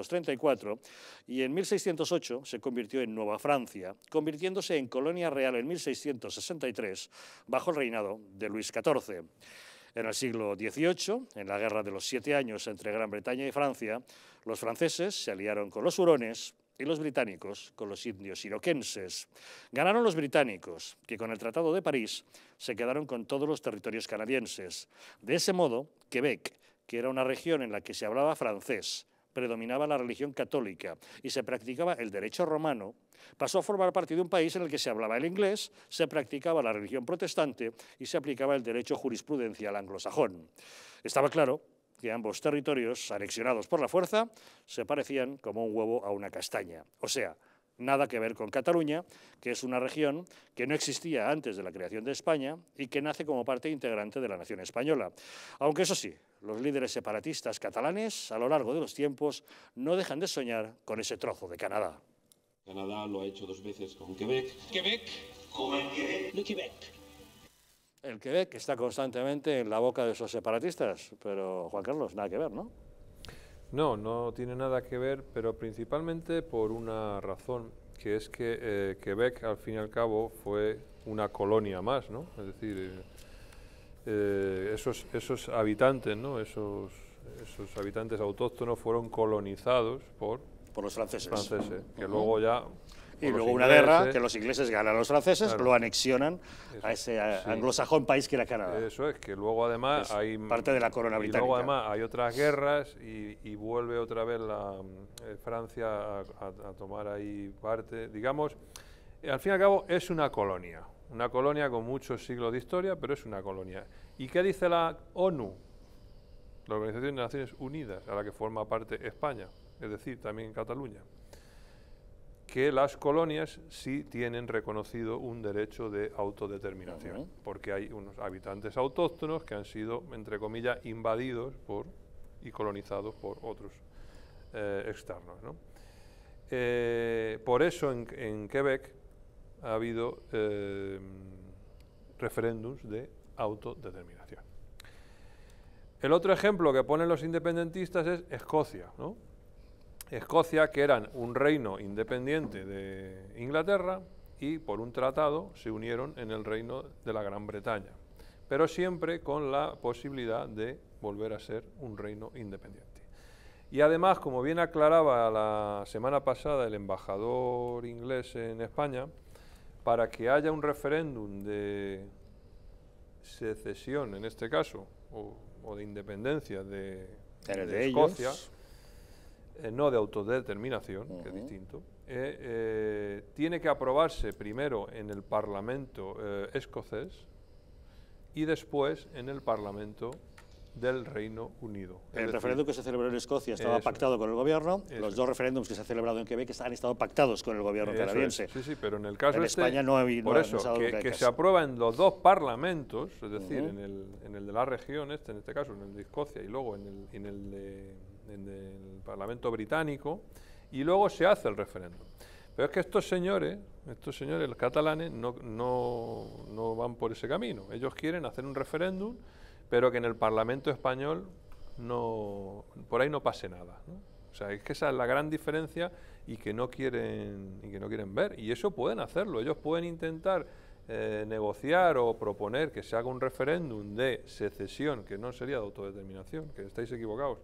S1: 1534 y en 1608 se convirtió en Nueva Francia, convirtiéndose en colonia real en 1663 bajo el reinado de Luis XIV. En el siglo XVIII, en la Guerra de los 7 Años entre Gran Bretaña y Francia, los franceses se aliaron con los hurones y los británicos con los indios iroquenses. Ganaron los británicos, que con el Tratado de París se quedaron con todos los territorios canadienses. De ese modo, Quebec, que era una región en la que se hablaba francés, predominaba la religión católica y se practicaba el derecho romano, pasó a formar parte de un país en el que se hablaba el inglés, se practicaba la religión protestante y se aplicaba el derecho jurisprudencial anglosajón. Estaba claro que ambos territorios, anexionados por la fuerza, se parecían como un huevo a una castaña. O sea, nada que ver con Cataluña, que es una región que no existía antes de la creación de España y que nace como parte integrante de la nación española. Aunque eso sí, los líderes separatistas catalanes, a lo largo de los tiempos, no dejan de soñar con ese trozo de Canadá.
S10: Canadá lo ha hecho 2 veces con Quebec. Quebec, como el Quebec. Le Quebec.
S1: El Quebec está constantemente en la boca de esos separatistas, pero Juan Carlos, nada que ver, ¿no?
S5: No, no tiene nada que ver, pero principalmente por una razón, que es que Quebec, al fin y al cabo, fue una colonia más, ¿no? Es decir, esos habitantes, ¿no? Esos habitantes autóctonos fueron colonizados por
S1: los franceses.
S5: Que luego ya...
S1: Y luego una guerra que los ingleses ganan a los franceses, claro, lo anexionan a ese anglosajón país que era Canadá.
S5: Eso es, que luego además hay...
S1: parte de la corona británica.
S5: Y luego además hay otras guerras y vuelve otra vez Francia a tomar ahí parte. Digamos, al fin y al cabo es una colonia con muchos siglos de historia, pero es una colonia. ¿Y qué dice la ONU? La Organización de Naciones Unidas, a la que forma parte España, es decir, también Cataluña. que las colonias sí tienen reconocido un derecho de autodeterminación, porque hay unos habitantes autóctonos que han sido, entre comillas, invadidos y colonizados por otros externos, ¿no? Por eso en Quebec ha habido referéndums de autodeterminación. El otro ejemplo que ponen los independentistas es Escocia, ¿no? Escocia, que eran un reino independiente de Inglaterra y por un tratado se unieron en el reino de la Gran Bretaña, pero siempre con la posibilidad de volver a ser un reino independiente. Y además, como bien aclaraba la semana pasada el embajador inglés en España, para que haya un referéndum de secesión, en este caso, o de independencia de Escocia, no de autodeterminación, que es distinto, tiene que aprobarse primero en el Parlamento escocés y después en el Parlamento del Reino Unido.
S1: El referéndum que se celebró en Escocia estaba pactado con el gobierno, los dos referéndums que se han celebrado en Quebec han estado pactados con el gobierno canadiense.
S5: Sí, sí, pero en el caso
S1: en España no ha habido.
S5: Por eso, que se aprueba en los dos parlamentos, es decir, en el de la región, en este caso, en el de Escocia, y luego en el Parlamento británico, y luego se hace el referéndum. Pero es que estos señores, los catalanes, no van por ese camino. Ellos quieren hacer un referéndum, pero que en el Parlamento español por ahí no pase nada, ¿no? O sea, es que esa es la gran diferencia y que no quieren ver. Y eso pueden hacerlo. Ellos pueden intentar negociar o proponer que se haga un referéndum de secesión, que no sería de autodeterminación, que estáis equivocados,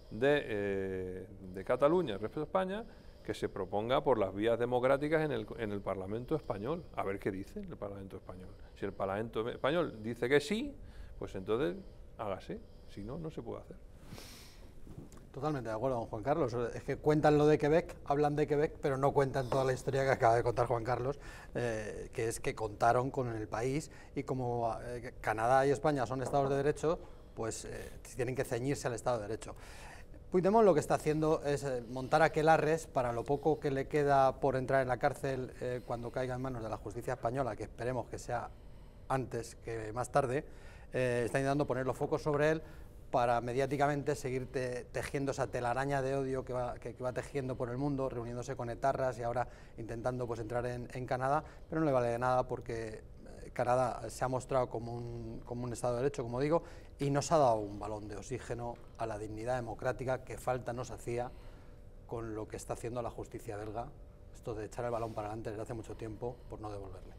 S5: de Cataluña respecto a España, que se proponga por las vías democráticas en el Parlamento español. A ver qué dice el Parlamento español. Si el Parlamento español dice que sí, pues entonces hágase. Si no, no se puede hacer.
S7: Totalmente de acuerdo, don Juan Carlos. Es que cuentan lo de Quebec, hablan de Quebec, pero no cuentan toda la historia que acaba de contar Juan Carlos, que es que contaron con el país, y como Canadá y España son estados de derecho, pues tienen que ceñirse al Estado de Derecho. Puigdemont lo que está haciendo es montar aquelarres para lo poco que le queda por entrar en la cárcel cuando caiga en manos de la justicia española, que esperemos que sea antes que más tarde. Está intentando poner los focos sobre él para mediáticamente seguir tejiendo esa telaraña de odio que va tejiendo por el mundo, reuniéndose con etarras y ahora intentando pues entrar en Canadá, pero no le vale de nada porque Canadá se ha mostrado como un Estado de Derecho, como digo, y nos ha dado un balón de oxígeno a la dignidad democrática que falta nos hacía con lo que está haciendo la justicia belga, esto de echar el balón para adelante desde hace mucho tiempo por no devolverle.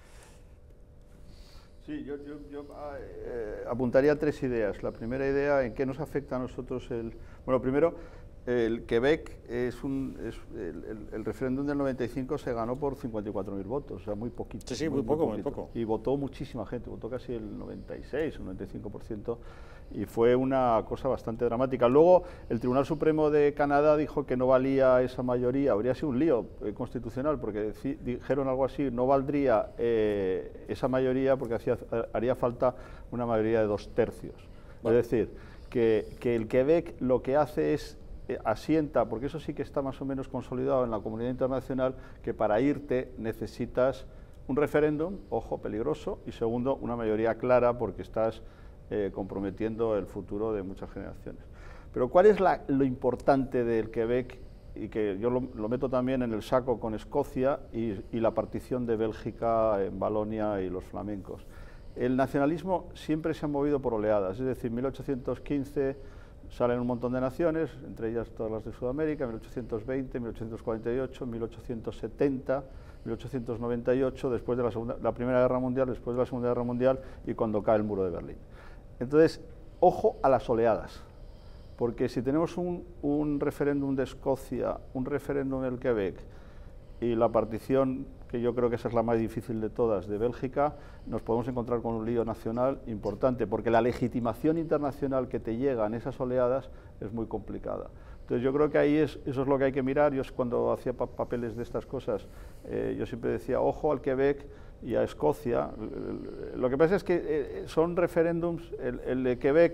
S6: Sí, yo apuntaría 3 ideas. La primera idea, ¿en qué nos afecta a nosotros Bueno, primero, el Quebec el referéndum del 95 se ganó por 54.000 votos, o sea, muy poquito.
S1: Sí, muy poco.
S6: Y votó muchísima gente, votó casi el 96 o 95%, y fue una cosa bastante dramática. Luego, el Tribunal Supremo de Canadá dijo que no valía esa mayoría, habría sido un lío constitucional, porque dijeron algo así, no valdría esa mayoría porque haría falta una mayoría de 2/3. Bueno. Es decir, que el Quebec lo que hace es asienta, porque eso sí que está más o menos consolidado en la comunidad internacional, que para irte necesitas un referéndum, ojo, peligroso, y segundo, una mayoría clara, porque estás comprometiendo el futuro de muchas generaciones. Pero ¿cuál es lo importante del Quebec? Y que yo lo meto también en el saco con Escocia y la partición de Bélgica en Valonia y los flamencos. El nacionalismo siempre se ha movido por oleadas, es decir, en 1815 salen un montón de naciones, entre ellas todas las de Sudamérica, 1820, 1848, 1870, 1898, después de la Primera Guerra Mundial, después de la Segunda Guerra Mundial y cuando cae el muro de Berlín. Entonces, ojo a las oleadas, porque si tenemos un referéndum de Escocia, un referéndum del Quebec y la partición, que yo creo que esa es la más difícil de todas, de Bélgica, nos podemos encontrar con un lío nacional importante, porque la legitimación internacional que te llega en esas oleadas es muy complicada. Entonces yo creo que ahí eso es lo que hay que mirar. Yo cuando hacía papeles de estas cosas, yo siempre decía, ojo al Quebec y a Escocia. Lo que pasa es que son referéndums, el de Quebec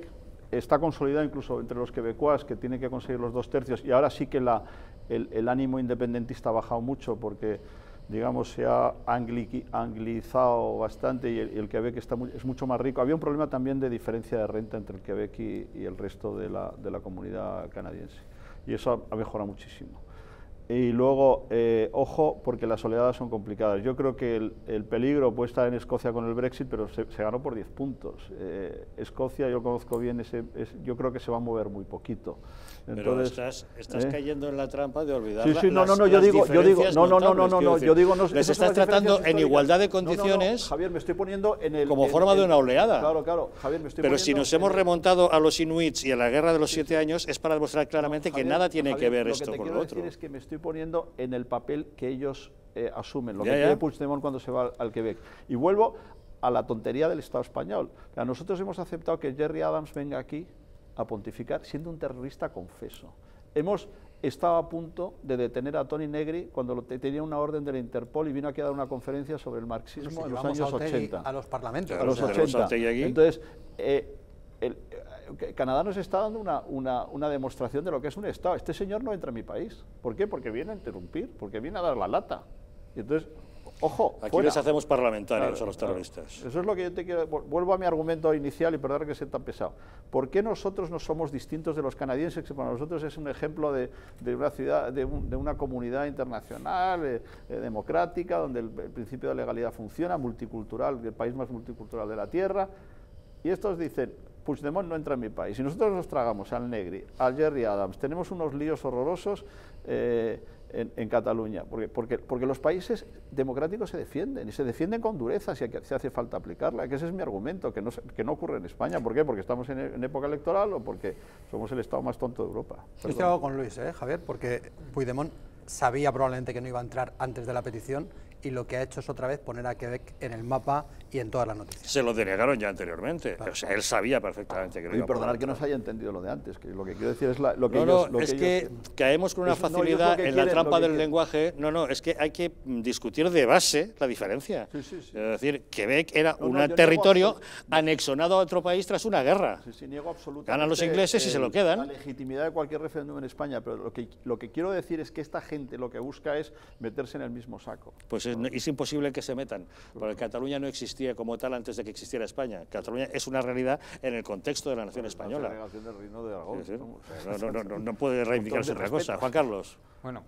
S6: está consolidado incluso entre los quebecuas, que tienen que conseguir los 2 tercios, y ahora sí que el ánimo independentista ha bajado mucho porque, digamos, se ha anglizado bastante y el Quebec es mucho más rico. Había un problema también de diferencia de renta entre el Quebec y el resto de la comunidad canadiense, y eso ha mejorado muchísimo. Y luego, ojo, porque las oleadas son complicadas. Yo creo que el peligro puede estar en Escocia con el Brexit, pero se ganó por 10 puntos. Escocia, yo conozco bien, yo creo que se va a mover muy poquito. Entonces,
S1: pero estás cayendo en la trampa de olvidar les estás tratando en igualdad de condiciones,
S6: Javier, me estoy poniendo en el...
S1: como forma de una oleada.
S6: Claro, Javier, me estoy
S1: pero
S6: poniendo
S1: si nos hemos remontado a los inuits y a la guerra de los 7 años, es para demostrar claramente que nada tiene que ver esto con lo otro.
S6: Lo que te quiero decir es que me estoy poniendo en el papel que ellos asumen, lo que quiere Puigdemont cuando se va al Quebec. Y vuelvo a la tontería del Estado español. O sea, nosotros hemos aceptado que Gerry Adams venga aquí a pontificar siendo un terrorista confeso. Hemos estado a punto de detener a Toni Negri cuando tenía una orden de la Interpol y vino aquí a dar una conferencia sobre el marxismo en los años 80.
S7: A los parlamentos.
S6: A los 80. Entonces, Canadá nos está dando una demostración de lo que es un Estado. Este señor no entra en mi país. ¿Por qué? Porque viene a interrumpir, porque viene a dar la lata. Y entonces, ojo,
S1: aquí les hacemos parlamentarios a los terroristas.
S6: Eso es lo que yo te quiero... Vuelvo a mi argumento inicial y perdón que sea tan pesado. ¿Por qué nosotros no somos distintos de los canadienses, que para nosotros es un ejemplo de una ciudad, de una comunidad internacional, democrática, donde el principio de legalidad funciona, multicultural, el país más multicultural de la Tierra? Y estos dicen, Puigdemont no entra en mi país. Si nosotros nos tragamos al Negri, al Gerry Adams, tenemos unos líos horrorosos en Cataluña, porque los países democráticos se defienden, y se defienden con dureza si hace falta aplicarla, que ese es mi argumento, que no ocurre en España. ¿Por qué? Porque estamos en época electoral o porque somos el Estado más tonto de Europa.
S7: Estoy de acuerdo con Luis, Javier, porque Puigdemont sabía probablemente que no iba a entrar antes de la petición, y lo que ha hecho es otra vez poner a Quebec en el mapa y en todas las noticias.
S1: Se lo denegaron ya anteriormente, claro. O sea, él sabía perfectamente que no iba a poder.
S6: Perdonar que no se haya entendido lo de antes, que lo que quiero decir es
S1: que caemos con una facilidad en la trampa del lenguaje. Es que hay que discutir de base la diferencia.
S6: Sí.
S1: Es decir, Quebec era un territorio anexionado a otro país tras una guerra.
S6: Niego absolutamente.
S1: Ganan los ingleses y se lo quedan.
S6: La legitimidad de cualquier referéndum en España, pero lo que quiero decir es que esta gente lo que busca es meterse en el mismo saco.
S1: Pues es imposible que se metan, porque Cataluña no existía como tal antes de que existiera España. Cataluña es una realidad en el contexto de la nación española. No puede reivindicarse otra cosa. Juan Carlos.
S4: Bueno,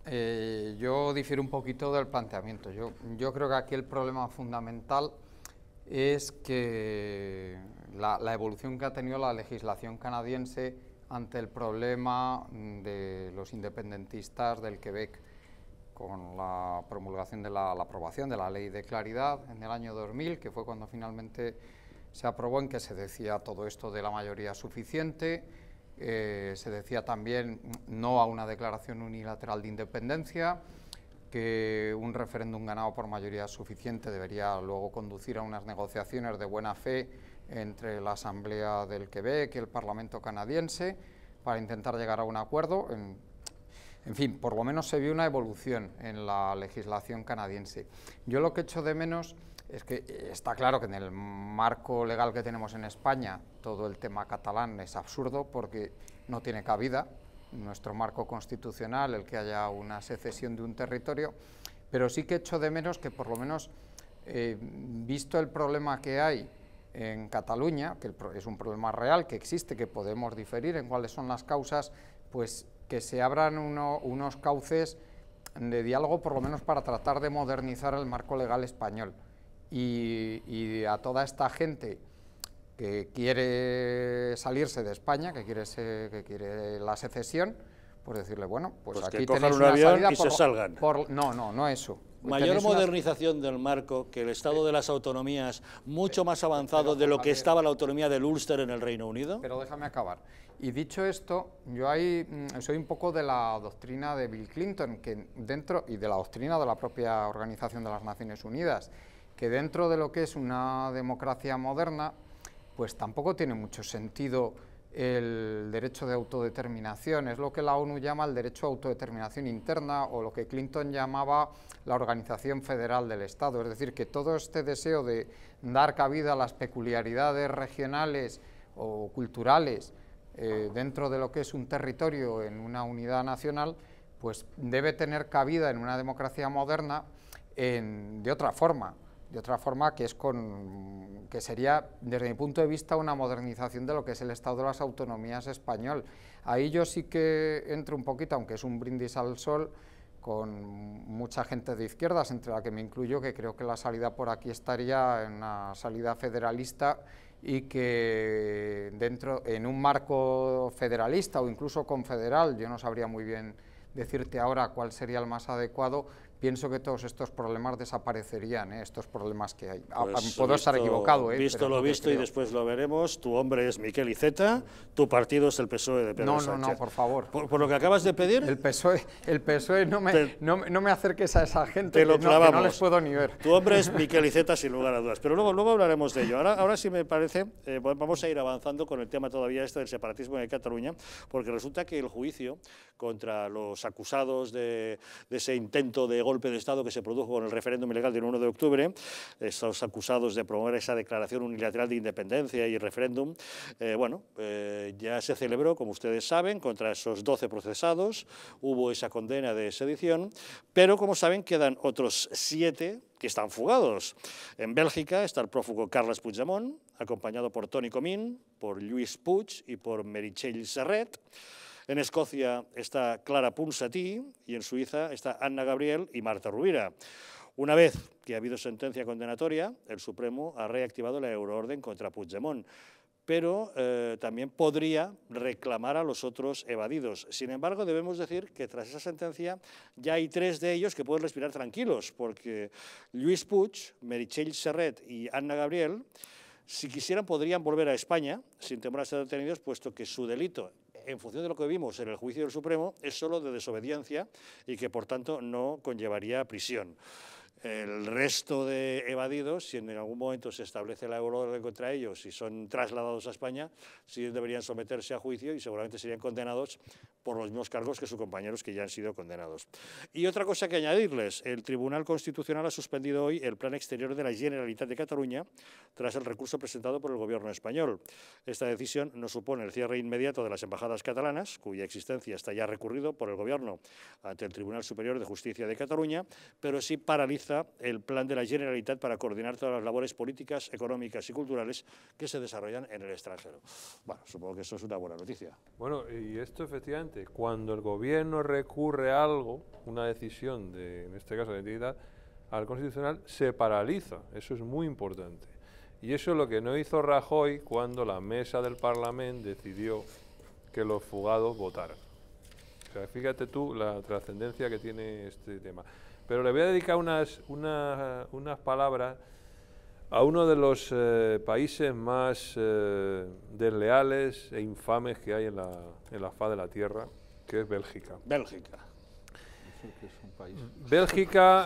S4: yo difiero un poquito del planteamiento. Yo creo que aquí el problema fundamental es que la evolución que ha tenido la legislación canadiense ante el problema de los independentistas del Quebec, con la promulgación de la aprobación de la Ley de Claridad en el año 2000, que fue cuando finalmente se aprobó, en que se decía todo esto de la mayoría suficiente, se decía también no a una declaración unilateral de independencia, que un referéndum ganado por mayoría suficiente debería luego conducir a unas negociaciones de buena fe entre la Asamblea del Quebec y el Parlamento canadiense para intentar llegar a un acuerdo. En fin, por lo menos se vio una evolución en la legislación canadiense. Yo lo que echo de menos es que está claro que en el marco legal que tenemos en España todo el tema catalán es absurdo porque no tiene cabida en nuestro marco constitucional el que haya una secesión de un territorio, pero sí que echo de menos que por lo menos, visto el problema que hay en Cataluña, que es un problema real, que existe, que podemos diferir en cuáles son las causas, pues que se abran unos cauces de diálogo, por lo menos para tratar de modernizar el marco legal español. Y a toda esta gente que quiere salirse de España, que quiere la secesión, pues decirle, bueno, pues aquí
S1: que cojan
S4: tenéis
S1: un avión y se salgan.
S4: No eso.
S1: Mayor modernización del marco que el Estado de las Autonomías, mucho más avanzado de lo que estaba la autonomía del Ulster en el Reino Unido.
S4: Pero déjame acabar. Y dicho esto, yo ahí soy un poco de la doctrina de Bill Clinton, que dentro, y de la doctrina de la propia Organización de las Naciones Unidas, que dentro de lo que es una democracia moderna, pues tampoco tiene mucho sentido el derecho de autodeterminación. Es lo que la ONU llama el derecho a autodeterminación interna, o lo que Clinton llamaba la Organización Federal del Estado. Es decir, que todo este deseo de dar cabida a las peculiaridades regionales o culturales dentro de lo que es un territorio en una unidad nacional, pues debe tener cabida en una democracia moderna de otra forma que sería, desde mi punto de vista, una modernización de lo que es el Estado de las Autonomías español. Ahí yo sí que entro un poquito, aunque es un brindis al sol, con mucha gente de izquierdas, entre la que me incluyo, que creo que la salida por aquí estaría en una salida federalista y que en un marco federalista o incluso confederal, yo no sabría muy bien decirte ahora cuál sería el más adecuado, pienso que todos estos problemas desaparecerían, estos problemas que hay.
S1: Pues
S4: puedo estar equivocado.
S1: Visto lo visto y después lo veremos, tu hombre es Miquel Iceta, tu partido es el PSOE de Pedro Sánchez.
S4: No, por favor.
S1: ¿Por lo que acabas de pedir?
S4: El PSOE no me acerques a esa gente,
S1: te lo clavamos.
S4: Que no les puedo ni ver.
S1: Tu hombre es Miquel Iceta, sin lugar a dudas, pero luego hablaremos de ello. Ahora sí me parece, vamos a ir avanzando con el tema todavía del separatismo de Cataluña, porque resulta que el juicio contra los acusados de ese intento de golpe de Estado que se produjo con el referéndum ilegal del 1 de octubre, estos acusados de promover esa declaración unilateral de independencia y referéndum, ya se celebró, como ustedes saben, contra esos 12 procesados, hubo esa condena de sedición, pero como saben quedan otros 7 que están fugados. En Bélgica está el prófugo Carles Puigdemont, acompañado por Toni Comín, por Lluís Puig y por Meritxell Serret. En Escocia está Clara Ponsatí y en Suiza está Anna Gabriel y Marta Rovira. Una vez que ha habido sentencia condenatoria, el Supremo ha reactivado la euroorden contra Puigdemont, pero también podría reclamar a los otros evadidos. Sin embargo, debemos decir que tras esa sentencia ya hay 3 de ellos que pueden respirar tranquilos, porque Lluís Puig, Meritxell Serret y Anna Gabriel, si quisieran, podrían volver a España sin temor a ser detenidos, puesto que su delito, en función de lo que vimos en el juicio del Supremo, es solo de desobediencia y que, por tanto, no conllevaría prisión. El resto de evadidos, si en algún momento se establece la euroorden contra ellos y son trasladados a España, sí deberían someterse a juicio y seguramente serían condenados por los mismos cargos que sus compañeros que ya han sido condenados. Y otra cosa que añadirles, el Tribunal Constitucional ha suspendido hoy el Plan Exterior de la Generalitat de Cataluña tras el recurso presentado por el Gobierno español. Esta decisión no supone el cierre inmediato de las embajadas catalanas, cuya existencia está ya recurrido por el Gobierno ante el Tribunal Superior de Justicia de Cataluña, pero sí paraliza el plan de la Generalitat para coordinar todas las labores políticas, económicas y culturales que se desarrollan en el extranjero. Bueno, supongo que eso es una buena noticia.
S5: Bueno, y esto efectivamente, cuando el gobierno recurre a algo, una decisión, en este caso de identidad, al Constitucional, se paraliza. Eso es muy importante. Y eso es lo que no hizo Rajoy cuando la mesa del Parlamento decidió que los fugados votaran. O sea, fíjate tú la trascendencia que tiene este tema. Pero le voy a dedicar unas palabras a uno de los países más desleales e infames que hay en la faz de la tierra, que es Bélgica.
S1: Bélgica.
S5: Bélgica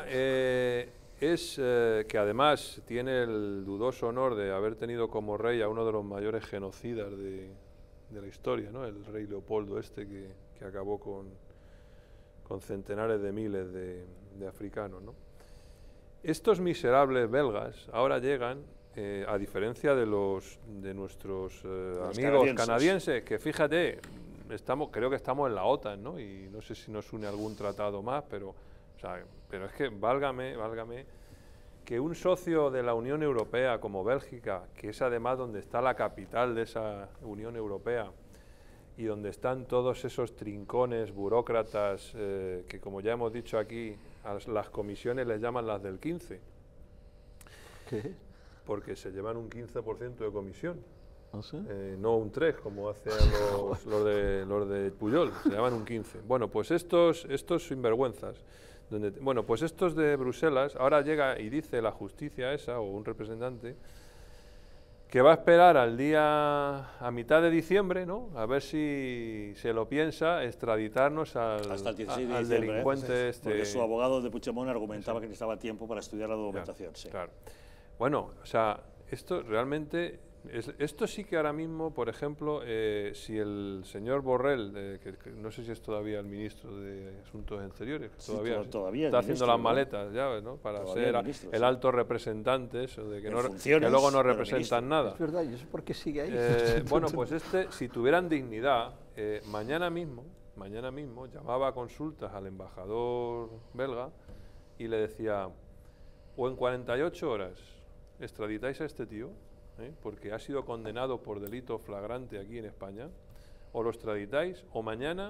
S5: que además tiene el dudoso honor de haber tenido como rey a uno de los mayores genocidas de la historia, ¿no? El rey Leopoldo que acabó con centenares de miles de africanos, ¿no? Estos miserables belgas ahora llegan, a diferencia de nuestros amigos canadienses, que fíjate, creo que estamos en la OTAN, ¿no? Y no sé si nos une algún tratado más, pero es que válgame que un socio de la Unión Europea como Bélgica, que es además donde está la capital de esa Unión Europea, y donde están todos esos trincones burócratas que, como ya hemos dicho aquí, a las comisiones les llaman las del 15.
S6: ¿Qué?
S5: Porque se llevan un 15% de comisión.
S6: ¿Ah, sí?
S5: No un 3, como hacen los de Pujol, se llevan un 15. Bueno, pues estos sinvergüenzas, pues estos de Bruselas, ahora llega y dice la justicia esa, o un representante, que va a esperar a mitad de diciembre, ¿no? A ver si se lo piensa, extraditarnos
S1: hasta el 16 de
S5: al
S1: diciembre,
S5: delincuente
S1: porque su abogado de Puigdemont argumentaba que necesitaba tiempo para estudiar la documentación.
S5: Claro. Bueno, o sea, esto realmente Esto sí que ahora mismo, por ejemplo, si el señor Borrell, que no sé si es todavía el ministro de Asuntos Exteriores,
S1: Sí,
S5: todavía está haciendo
S1: ministro,
S5: las
S1: ¿no?
S5: maletas ya, ¿no? Para
S1: Todavía
S5: ser
S1: ministro,
S5: el
S1: sí.
S5: alto representante, eso de que,
S1: En funciones,
S5: que luego no
S1: pero
S5: representan nada.
S6: Es verdad, ¿y eso por qué sigue ahí?
S5: Bueno, pues si tuvieran dignidad, mañana mismo llamaba a consultas al embajador belga y le decía, o en 48 horas extraditáis a este tío, porque ha sido condenado por delito flagrante aquí en España, o lo extraditáis, o mañana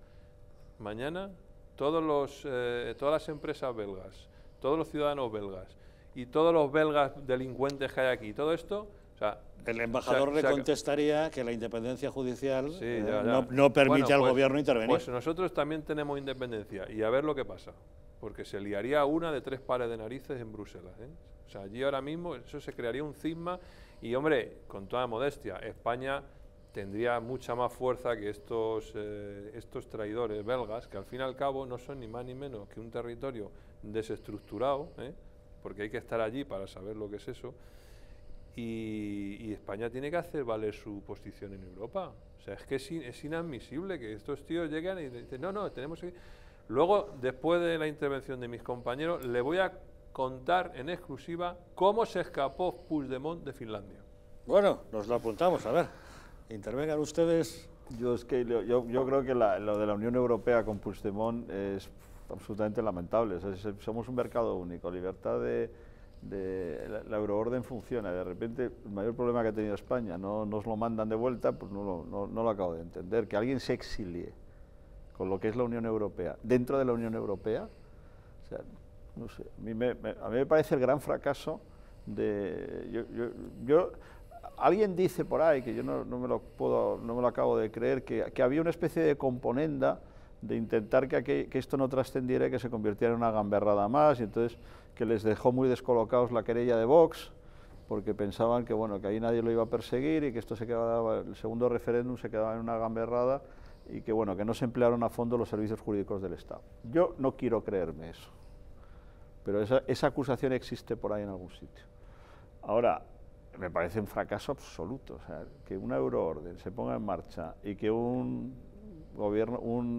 S5: todas las empresas belgas, todos los ciudadanos belgas y todos los belgas delincuentes que hay aquí, todo esto, o sea,
S1: el embajador le contestaría que la independencia judicial
S5: sí,
S1: no permite al
S5: pues,
S1: gobierno intervenir.
S5: Pues nosotros también tenemos independencia y a ver lo que pasa, porque se liaría una de 3 pares de narices en Bruselas. O sea, allí ahora mismo eso se crearía un cisma y, hombre, con toda modestia, España tendría mucha más fuerza que estos traidores belgas, que al fin y al cabo no son ni más ni menos que un territorio desestructurado, porque hay que estar allí para saber lo que es eso. Y España tiene que hacer valer su posición en Europa. O sea, es que es inadmisible que estos tíos lleguen y dicen, no, tenemos que... Luego, después de la intervención de mis compañeros, le voy a contar en exclusiva cómo se escapó Puigdemont de Finlandia.
S1: Bueno, nos lo apuntamos, a ver, intervengan ustedes.
S6: Yo creo que lo de la Unión Europea con Puigdemont es absolutamente lamentable. O sea, somos un mercado único, libertad la euroorden funciona, de repente el mayor problema que ha tenido España no nos lo mandan de vuelta, pues no lo acabo de entender. Que alguien se exilie con lo que es la Unión Europea, dentro de la Unión Europea, o sea, no sé, a mí me parece el gran fracaso de... Alguien dice por ahí, que yo no me lo acabo de creer, que había una especie de componenda de intentar que esto no trascendiera y que se convirtiera en una gamberrada más, y entonces que les dejó muy descolocados la querella de Vox, porque pensaban que bueno, que ahí nadie lo iba a perseguir y que esto se quedaba, el segundo referéndum se quedaba en una gamberrada y que bueno, que no se emplearon a fondo los servicios jurídicos del Estado. Yo no quiero creerme eso, pero esa acusación existe por ahí en algún sitio. Ahora, me parece un fracaso absoluto, o sea, que una euroorden se ponga en marcha y que un gobierno,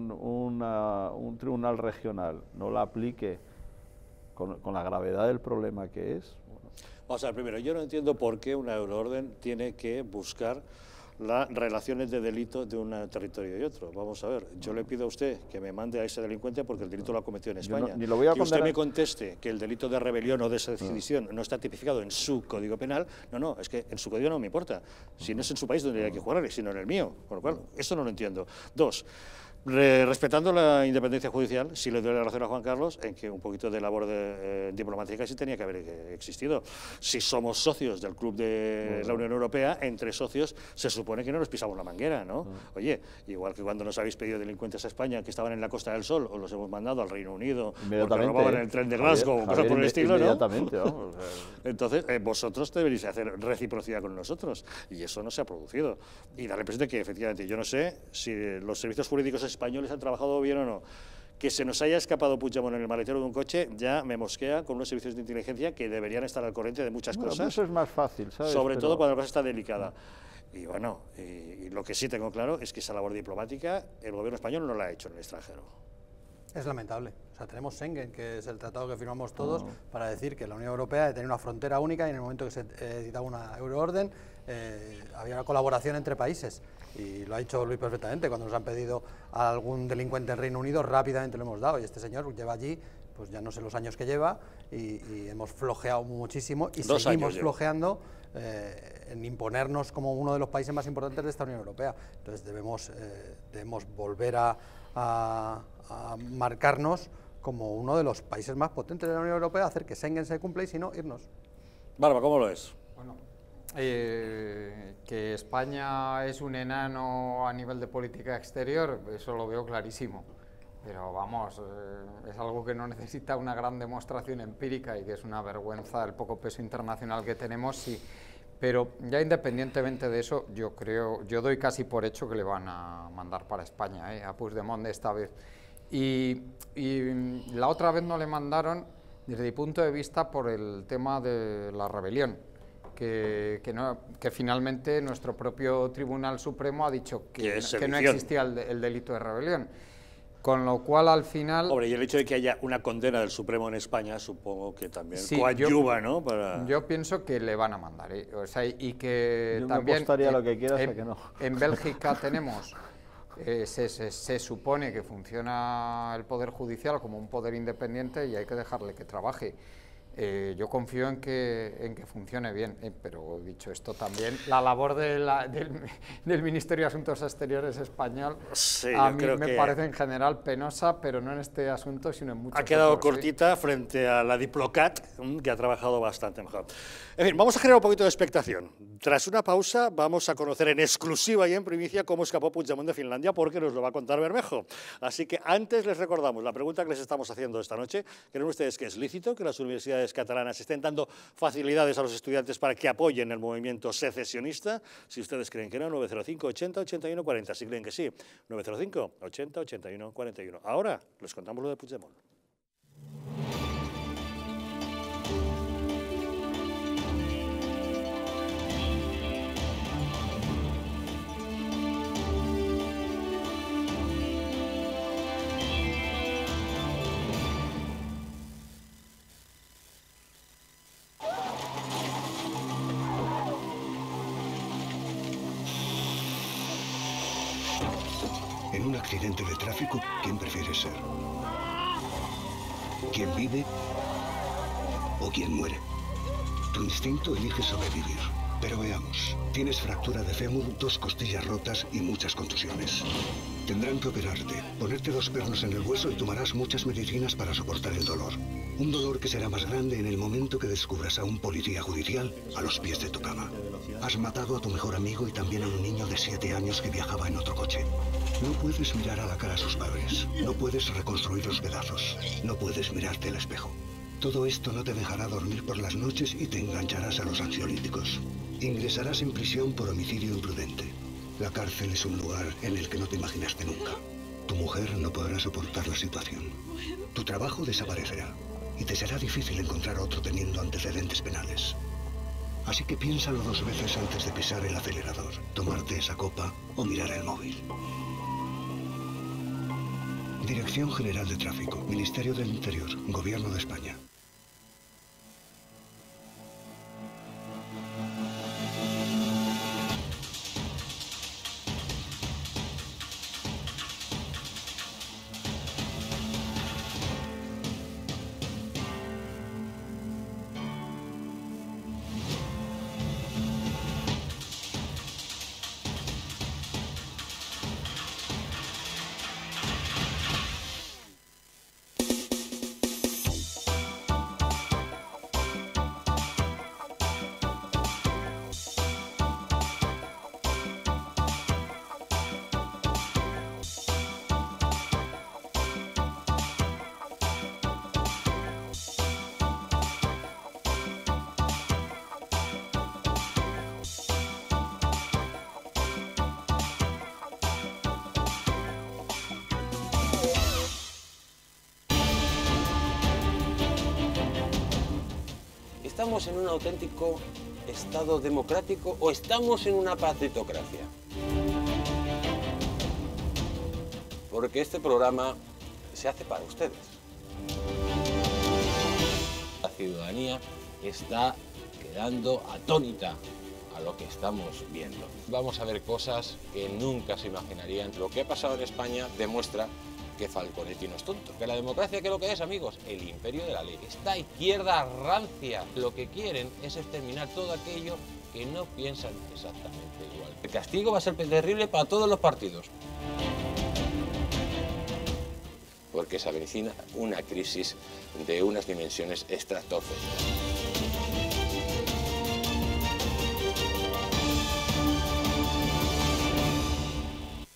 S6: un tribunal regional no la aplique con la gravedad del problema que es. Bueno.
S1: Vamos a ver, primero, yo no entiendo por qué una euroorden tiene que buscar las relaciones de delito de un territorio y otro. Vamos a ver, yo le pido a usted que me mande a ese delincuente porque el delito lo ha cometido en España.
S6: Ni lo voy a
S1: que usted me conteste que el delito de rebelión o de sedición no está tipificado en su Código Penal, no, es que en su Código no me importa. Si no es en su país donde hay que jugarle, sino en el mío. Con lo cual, eso no lo entiendo. Dos, respetando la independencia judicial, sí le doy la razón a Juan Carlos en que un poquito de labor diplomática sí tenía que haber existido. Si somos socios del Club de la Unión Europea, entre socios se supone que no nos pisamos la manguera, ¿no? Oye, igual que cuando nos habéis pedido delincuentes a España que estaban en la Costa del Sol, os los hemos mandado al Reino Unido porque robaban el tren de Glasgow, cosas por el estilo, ¿no?
S6: Vamos.
S1: Entonces, vosotros deberéis hacer reciprocidad con nosotros, y eso no se ha producido. Y darle presente que, efectivamente, yo no sé si los servicios jurídicos españoles han trabajado bien o no. Que se nos haya escapado Puigdemont en el maletero de un coche ya me mosquea con unos servicios de inteligencia que deberían estar al corriente de muchas cosas.
S6: Eso es más fácil, ¿sabes?
S1: Sobre todo cuando la cosa está delicada. Y bueno, y lo que sí tengo claro es que esa labor diplomática el gobierno español no la ha hecho en el extranjero. Es lamentable. O sea, tenemos Schengen, que es el tratado que firmamos todos, para decir que la Unión Europea debe tener una frontera única y en el momento que se editaba una euroorden había una colaboración entre países. Y lo ha dicho Luis perfectamente, cuando nos han pedido a algún delincuente en Reino Unido, rápidamente lo hemos dado. Y este señor lleva allí, pues ya no sé los años que lleva, y hemos flojeado muchísimo y seguimos flojeando en imponernos como uno de los países más importantes de esta Unión Europea. Entonces debemos volver a marcarnos como uno de los países más potentes de la Unión Europea, hacer que Schengen se cumpla y si no, irnos. Barba, ¿cómo lo es?
S4: Bueno, que España es un enano a nivel de política exterior, eso lo veo clarísimo. Pero vamos, es algo que no necesita una gran demostración empírica y que es una vergüenza el poco peso internacional que tenemos, sí. Pero ya independientemente de eso, yo doy casi por hecho que le van a mandar para España, a Puigdemont esta vez. Y la otra vez no le mandaron desde mi punto de vista por el tema de la rebelión. que finalmente nuestro propio Tribunal Supremo ha dicho que no existía el delito de rebelión. Con lo cual, al final...
S1: Hombre, y el hecho de que haya una condena del Supremo en España, supongo que también coadyuva, ¿no?
S4: Yo pienso que le van a mandar, o sea, y que
S6: yo
S4: también...
S6: me apostaría lo que quieras a que no.
S4: En Bélgica tenemos... se supone que funciona el Poder Judicial como un poder independiente y hay que dejarle que trabaje. Yo confío en que funcione bien, pero dicho esto también, la labor del Ministerio de Asuntos Exteriores español a mí me parece en general penosa, pero no en este asunto, sino en muchos otros.
S1: Ha quedado cortita frente a la Diplocat, que ha trabajado bastante mejor. En fin, vamos a generar un poquito de expectación. Tras una pausa vamos a conocer en exclusiva y en primicia cómo escapó Puigdemont de Finlandia, porque nos lo va a contar Bermejo. Así que antes les recordamos la pregunta que les estamos haciendo esta noche. ¿Creen ustedes que es lícito que las universidades catalanas estén dando facilidades a los estudiantes para que apoyen el movimiento secesionista? Si ustedes creen que no, 905 80 81 40. Si creen que sí, 905 80 81 41. Ahora les contamos lo de Puigdemont.
S8: En un accidente de tráfico, ¿quién prefieres ser? ¿Quién vive o quién muere? Tu instinto elige sobrevivir. Pero veamos, tienes fractura de fémur, 2 costillas rotas y muchas contusiones. Tendrán que operarte, ponerte 2 pernos en el hueso y tomarás muchas medicinas para soportar el dolor. Un dolor que será más grande en el momento que descubras a un policía judicial a los pies de tu cama. Has matado a tu mejor amigo y también a un niño de 7 años que viajaba en otro coche. No puedes mirar a la cara a sus padres. No puedes reconstruir los pedazos. No puedes mirarte al espejo. Todo esto no te dejará dormir por las noches y te engancharás a los ansiolíticos. Ingresarás en prisión por homicidio imprudente. La cárcel es un lugar en el que no te imaginaste nunca. Tu mujer no podrá soportar la situación. Tu trabajo desaparecerá y te será difícil encontrar otro teniendo antecedentes penales. Así que piénsalo 2 veces antes de pisar el acelerador, tomarte esa copa o mirar el móvil. Dirección General de Tráfico, Ministerio del Interior, Gobierno de España.
S9: ¿Estamos en un auténtico Estado democrático o estamos en una partitocracia? Porque este programa se hace para ustedes. La ciudadanía está quedando atónita a lo que estamos viendo. Vamos a ver cosas que nunca se imaginarían. Lo que ha pasado en España demuestra que Falconetti no es tonto. Que la democracia, ¿qué es lo que es, amigos? El imperio de la ley. Esta izquierda rancia lo que quieren es exterminar todo aquello que no piensan exactamente igual. El castigo va a ser terrible para todos los partidos. Porque se avecina una crisis de unas dimensiones estratosféricas.